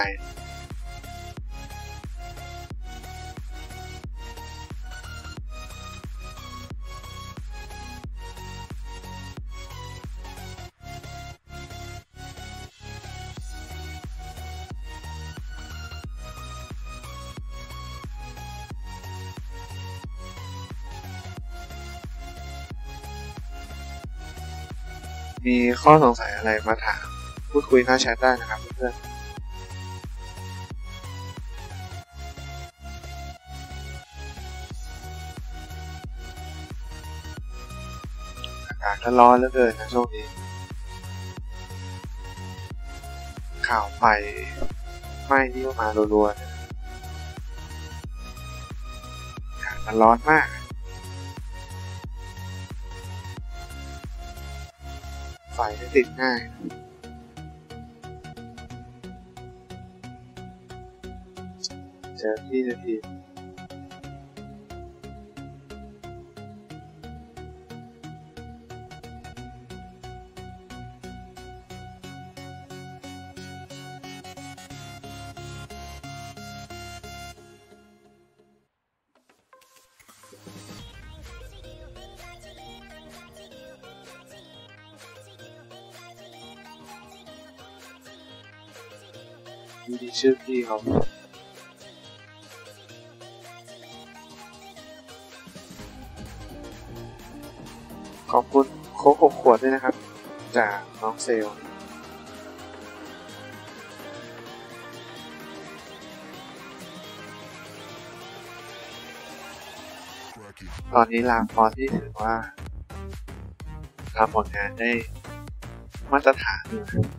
มีข้อสงสัยอะไรมาถามพูดคุยหน้าแชทได้นะครับเพื่อนๆอากาศก็ร้อนเหลือเกินนะช่วงนี้ข่าวไฟไหม้นี่ก็มารัวๆนะอากาศมันร้อนมากไฟจะติดง่ายเจอที่นาทีมีชื่อพี่เขาขอบคุณโค้ก6 ขวดด้วยนะครับจากน้องเซลตอนนี้ลามฟอนที่ถือว่าทำผลงานได้มาตรฐานอยู่นะ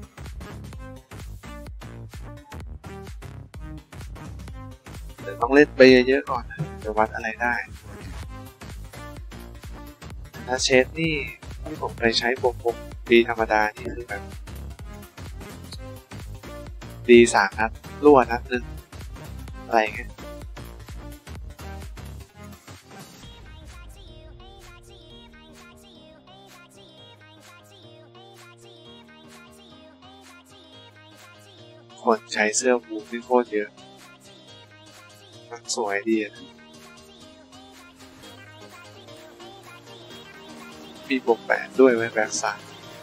แต่ต้องเล่นไปเยอะๆก่อนนะจะวัดอะไรได้ถ้าเชฟนี่ที่ผมไปใช้ผมดีธรรมดานี่คือแบบดี3 นัดรั่วนัดนึงอะไรเงี้ยคนใช้เสื้อวูนี่โคตรเยอะมันสวยดีนะมีบวก8ด้วยไว้แบก3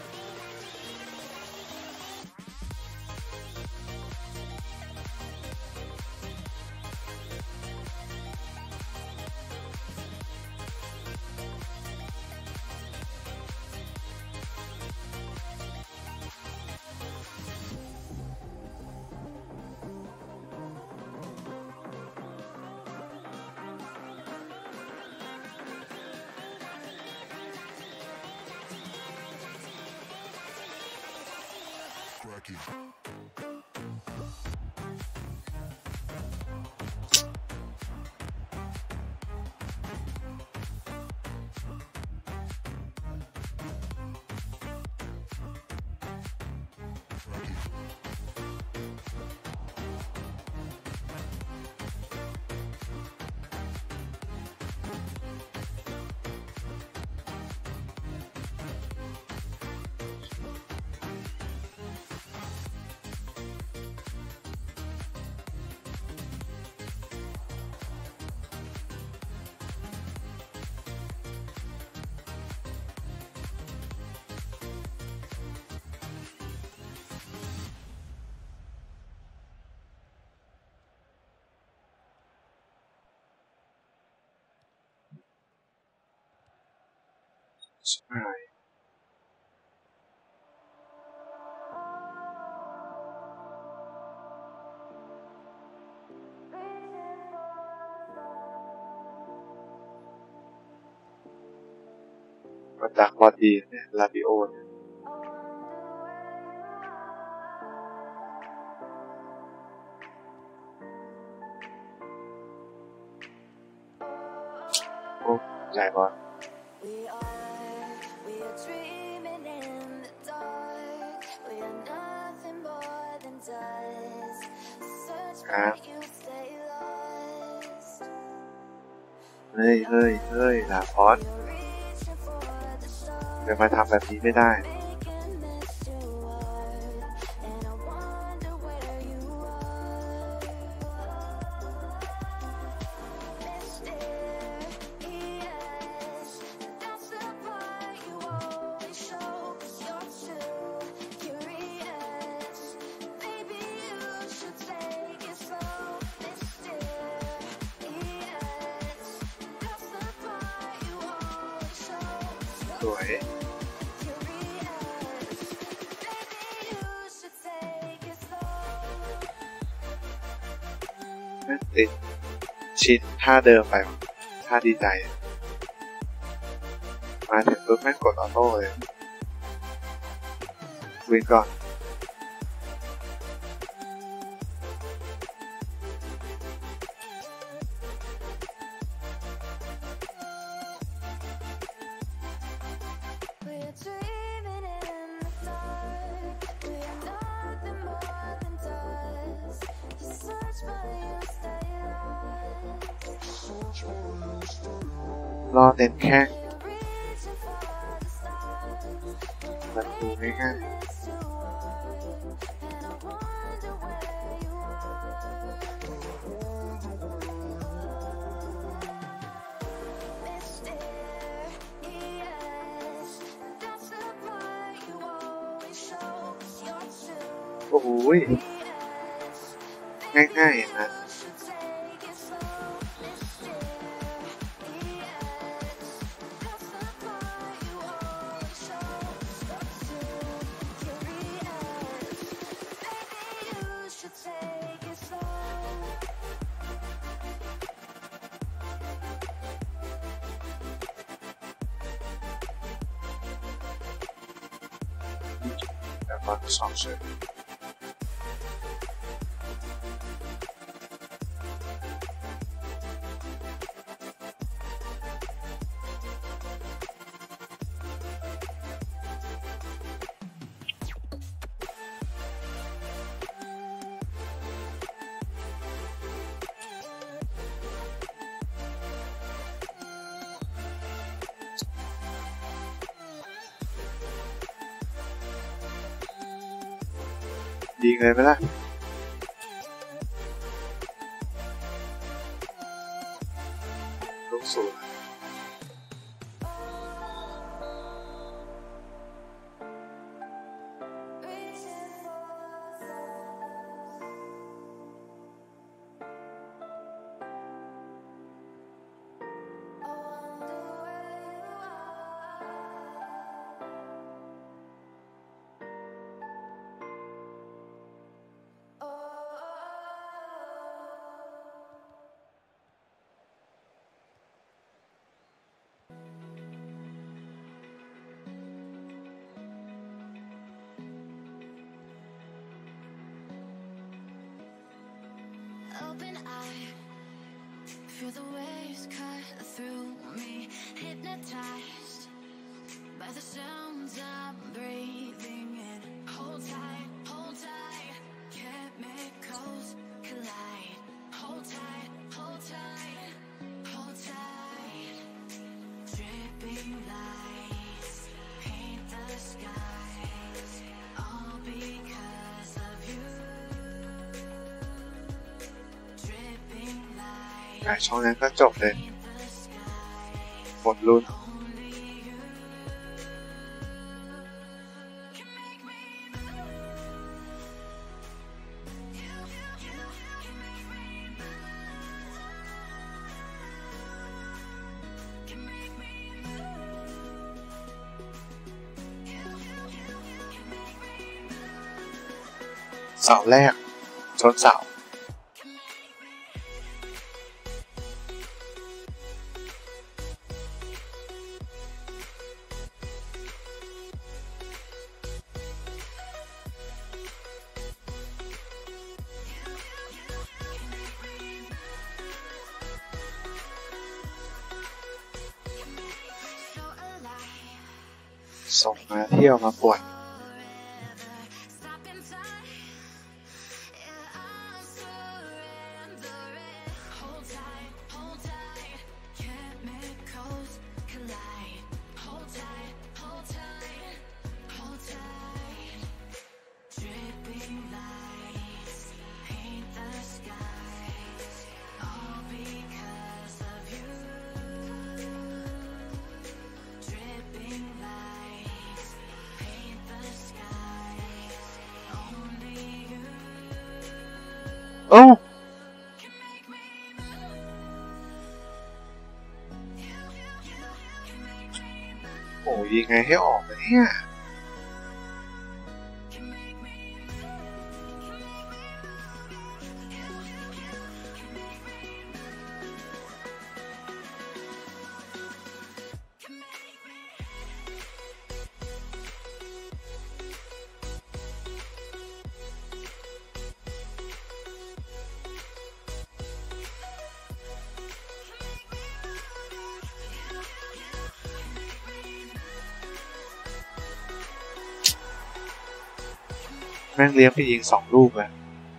ใช่มาจากบอดีเนี่ยลาบิโอเนี่ยโอ้ใหญ่บอล We are dreaming in the dark. We are nothing more than dust. Search but you stay lost. เฮ้ยลาพอส You're reaching for the stars. จะมาทำแบบนี้ไม่ได้ Making this too hard. And I wonder where you are. Mysterious. That's the part you always show. 'Cause you're too curious. Maybe you should take it slow. Mysterious. That's the part you always show. 'Cause ส you're วย ติดชินท่าเดิมไปท่าดีใจมาถึงปุ๊บแม่งกดออโต้เลยวิ่งก่อน We're dreaming in the dark. We are nothing more than dust. You search but you stay lost. รอเน้นแข้ง You're reaching for the stars. มันดูง่าย It's too hard. And I wonder where you are. Mysterious. That's the part you always show. 'Cause you're too ๆโอ้โหย curious. ง่ายๆอย่างนั้น Should take it slow. Mysterious. That's the part you always show. 'Cause you're too curious. Maybe you should take it slow. แต่บอลสองเชือกยิงเลยไหมล่ะลูกสูง Reaching for the stars. I wonder where you are. Open eye, feel the waves cut through me, hypnotized by the sounds I'm breathing in. Hold tight, chemicals collide. Hold tight, hold tight. Dripping lights paint the skies, all because of you. Dripping lights อ่ะช่องนั้นก็จบเลย paint the skies, หมดรุ่น only you can make me move. You can make me move. Can make me move. You can make me move. เสาแรกชนเสา Can make me ส่งมาเที่ยวมาป่วนโอ้โหยิงไงให้ออกเนี่ยแม่งเลี้ยงไปยิง2 ลูกแล้ว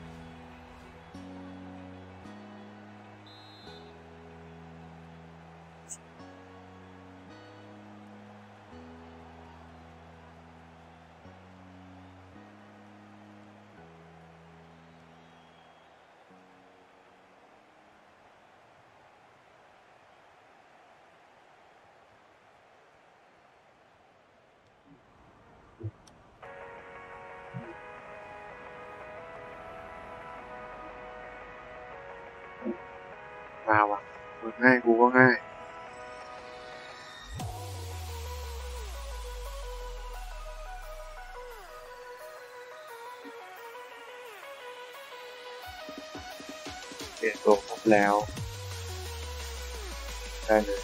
มาวะมึงง่ายกูก็ง่ายเปลี่ยนตัวครบแล้วได้เลย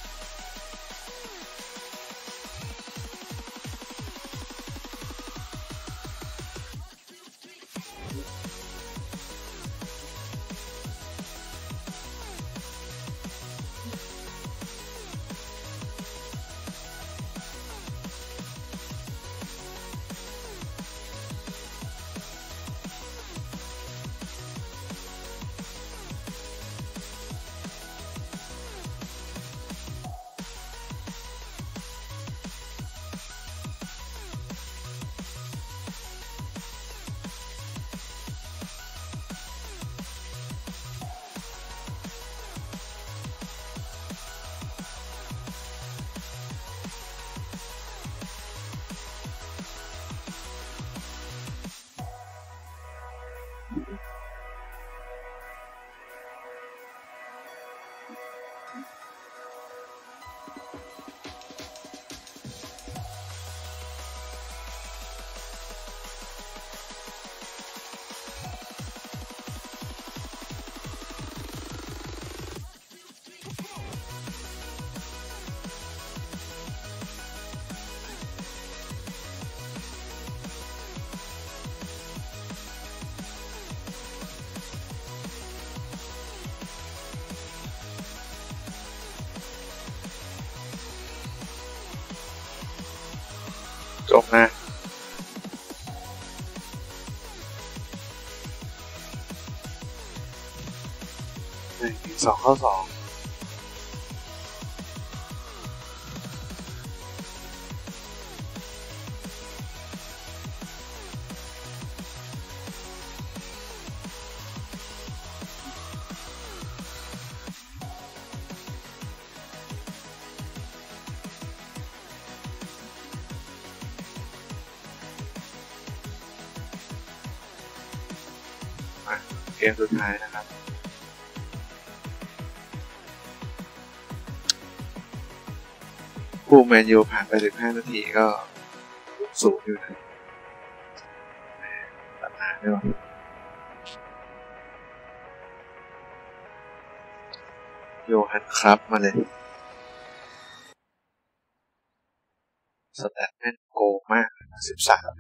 จบนะ1-2 เข้า 2เกมสุดท้ายนะครับผู้แมนยูผ่านไป15 นาทีก็สูงอยู่นะตัดหน้าด้วยวะโยฮันครับมาเลยสแตทแม่นโกงมาก13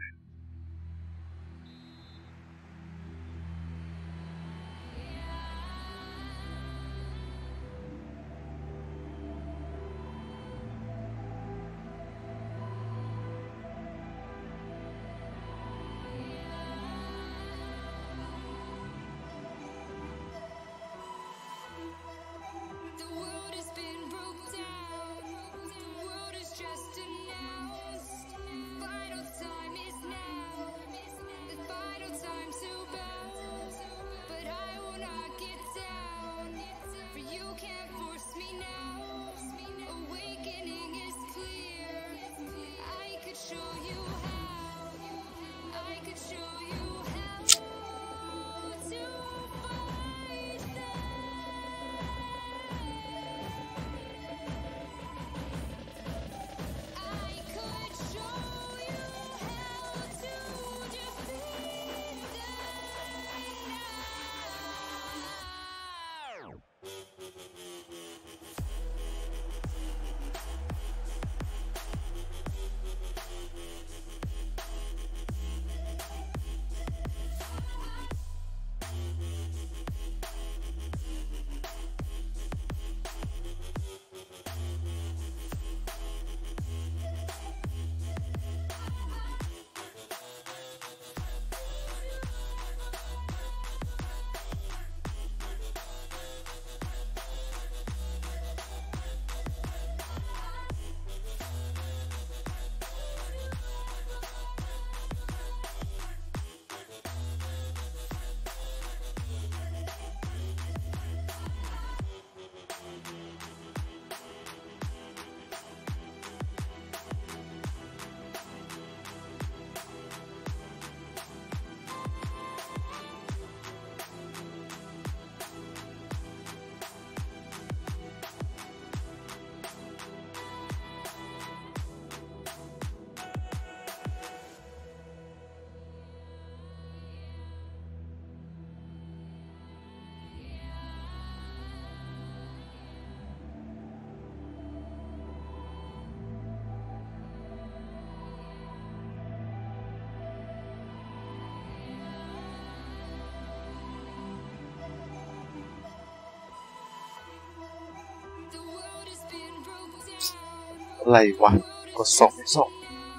อะไรวะกดส่งไม่ส่ง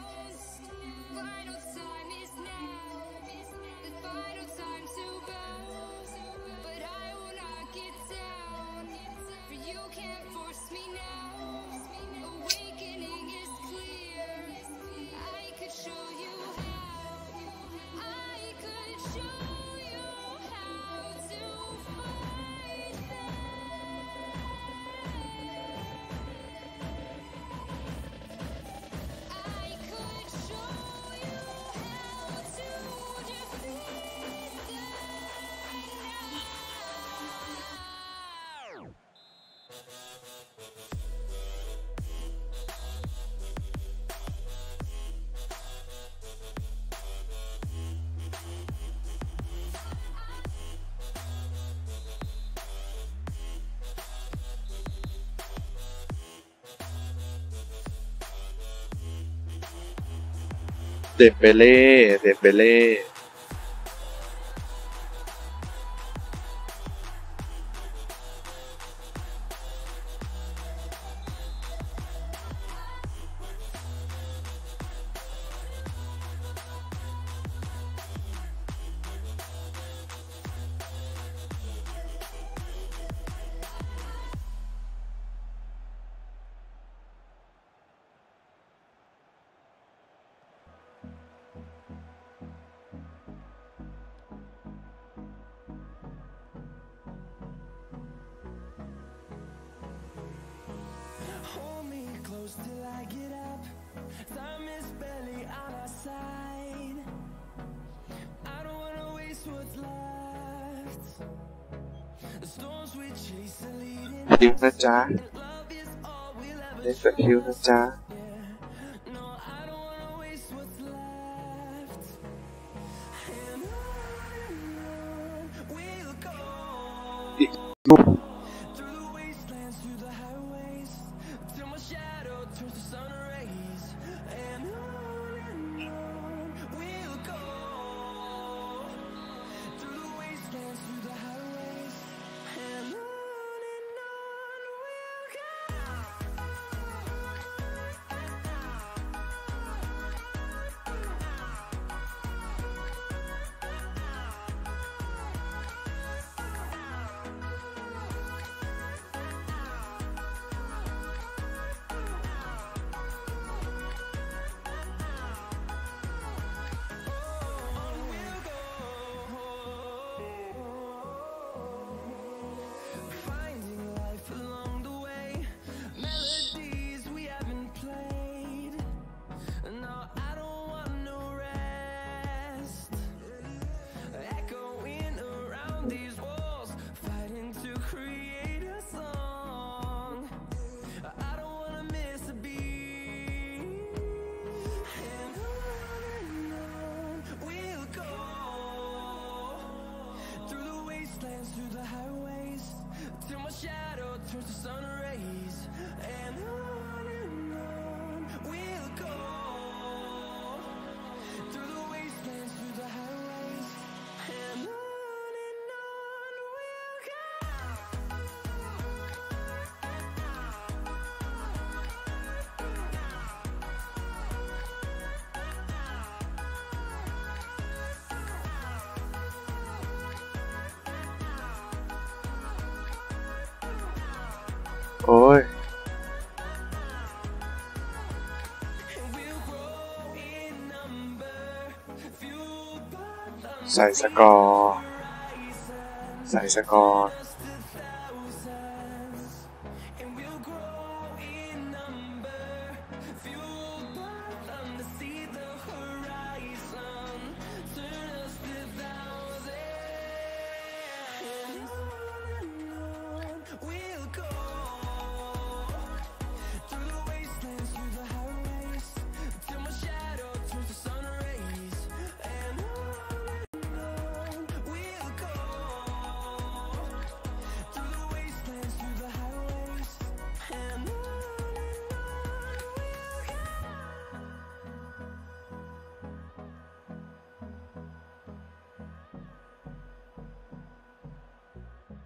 เดมเบเล่เดมเบเล่ Hold me close till I get up. Time is barely on our side. I don't wanna waste what's left. The storms we chase are leading คิวนะจ๊ะ and love is all we'll ever เล่นกับคิวนะจ๊ะ No, I don't wanna waste what's left. And on we'll go. อีกรูป Through the wastelands, through the highways, till my shadow turns to sun rays. And on we'll go. Through the wastelands, through the highways, and on we'll go. โอ้ย ใส่สกอร์ ใส่สกอร์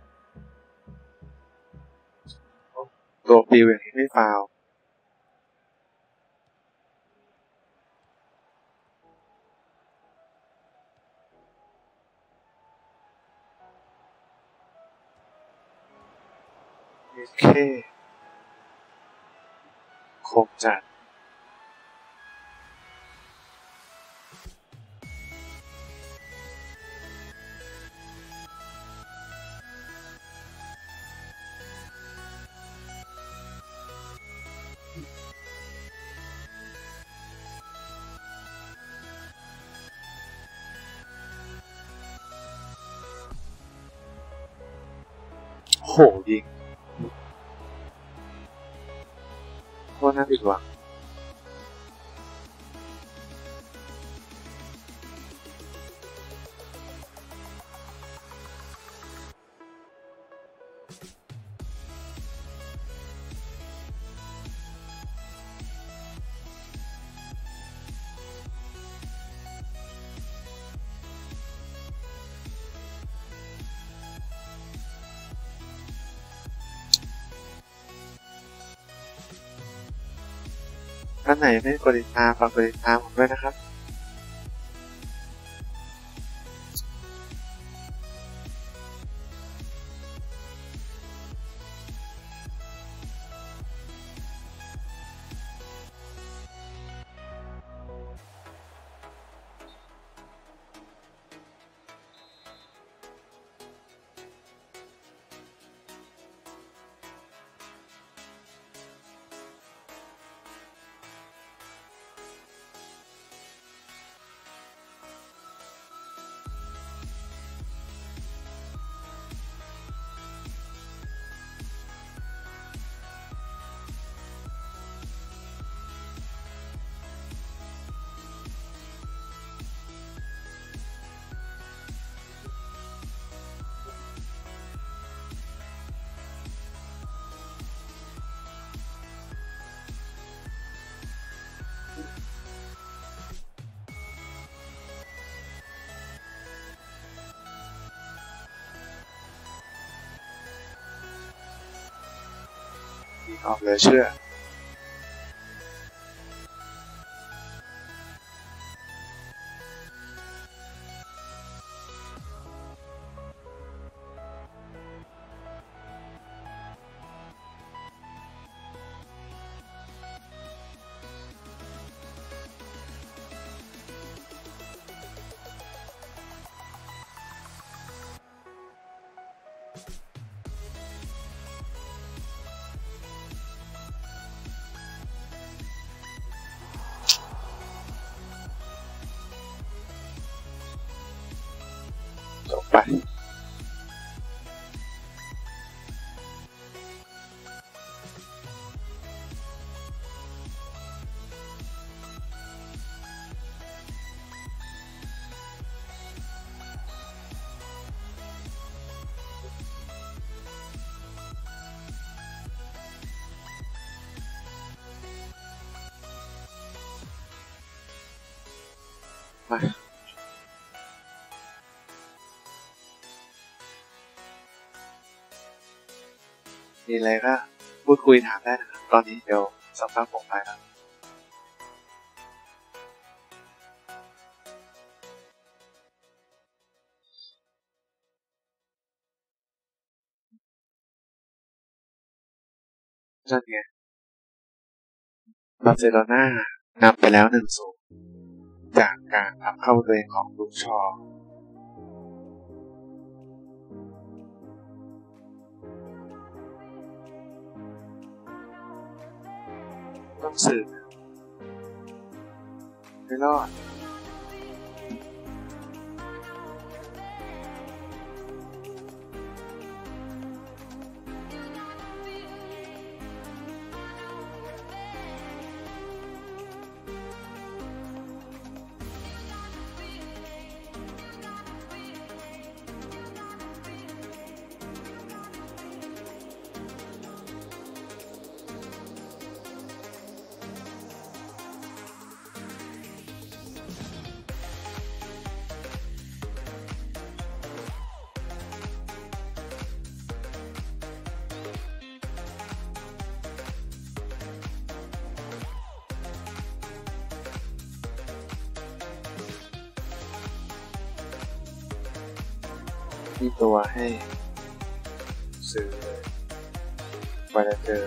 ตัวปิวอย่างนี้ไม่ฟาวเคคมจัดโหยิงโคตรน่าผิดหวังท่านไหนไม่กดติดตามฝากกดติดตามผมด้วยนะครับออกเลยเชื่อจบไปมามีอะไรก็พูดคุยถามได้นะครับตอนนี้เดี๋ยวสัมภาษณ์ผมไปแล้วนั่นไงบาร์เซโลนานำไปแล้ว 1-0 จากการทำเข้าตัวเองของลูกชอต้องสื่อไม่รอดมีตัวให้ซื้อเลยว่าจะเจอ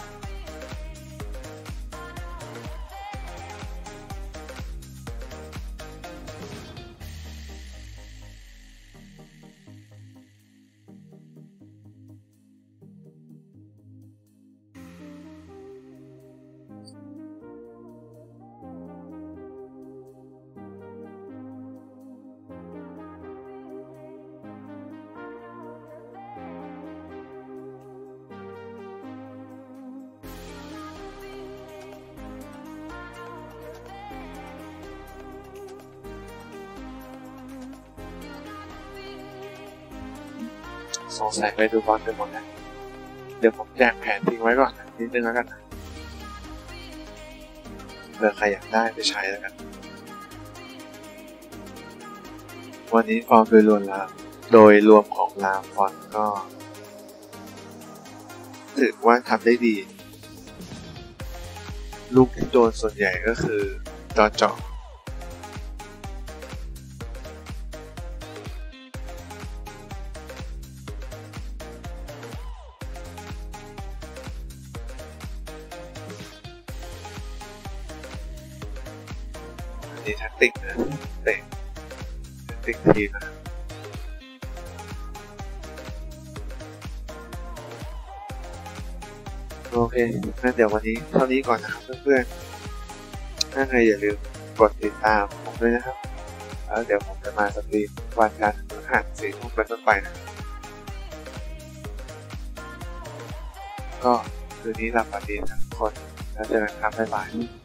สงสัยไปดูบอลกันหมดแล้วเดี๋ยวผมแจกแผนทิ้งไว้ก่อนนิดนึงแล้วกันนะเผื่อใครอยากได้ไปใช้แล้วกันวันนี้ฟอร์มโดยรวมแล้วโดยรวมของลามฟอนก็ถือว่าทำได้ดีลูกที่โดนส่วนใหญ่ก็คือจอเจาะนี่แท็กติกนะเตะแท็กติกทีนะโอเคงั้นเดี๋ยววันนี้เท่านี้ก่อนนะครับเพื่อนๆถ้าใครอย่าลืมกดติดตามผมด้วยนะครับแล้วเดี๋ยวผมจะมาสตรีมวันจันทร์ถึงพฤหัส 4 ทุ่มเป็นต้นไปนะก็คืนนี้หลับฝันดีทุกคนแล้วเจอกันครับบ๊ายบาย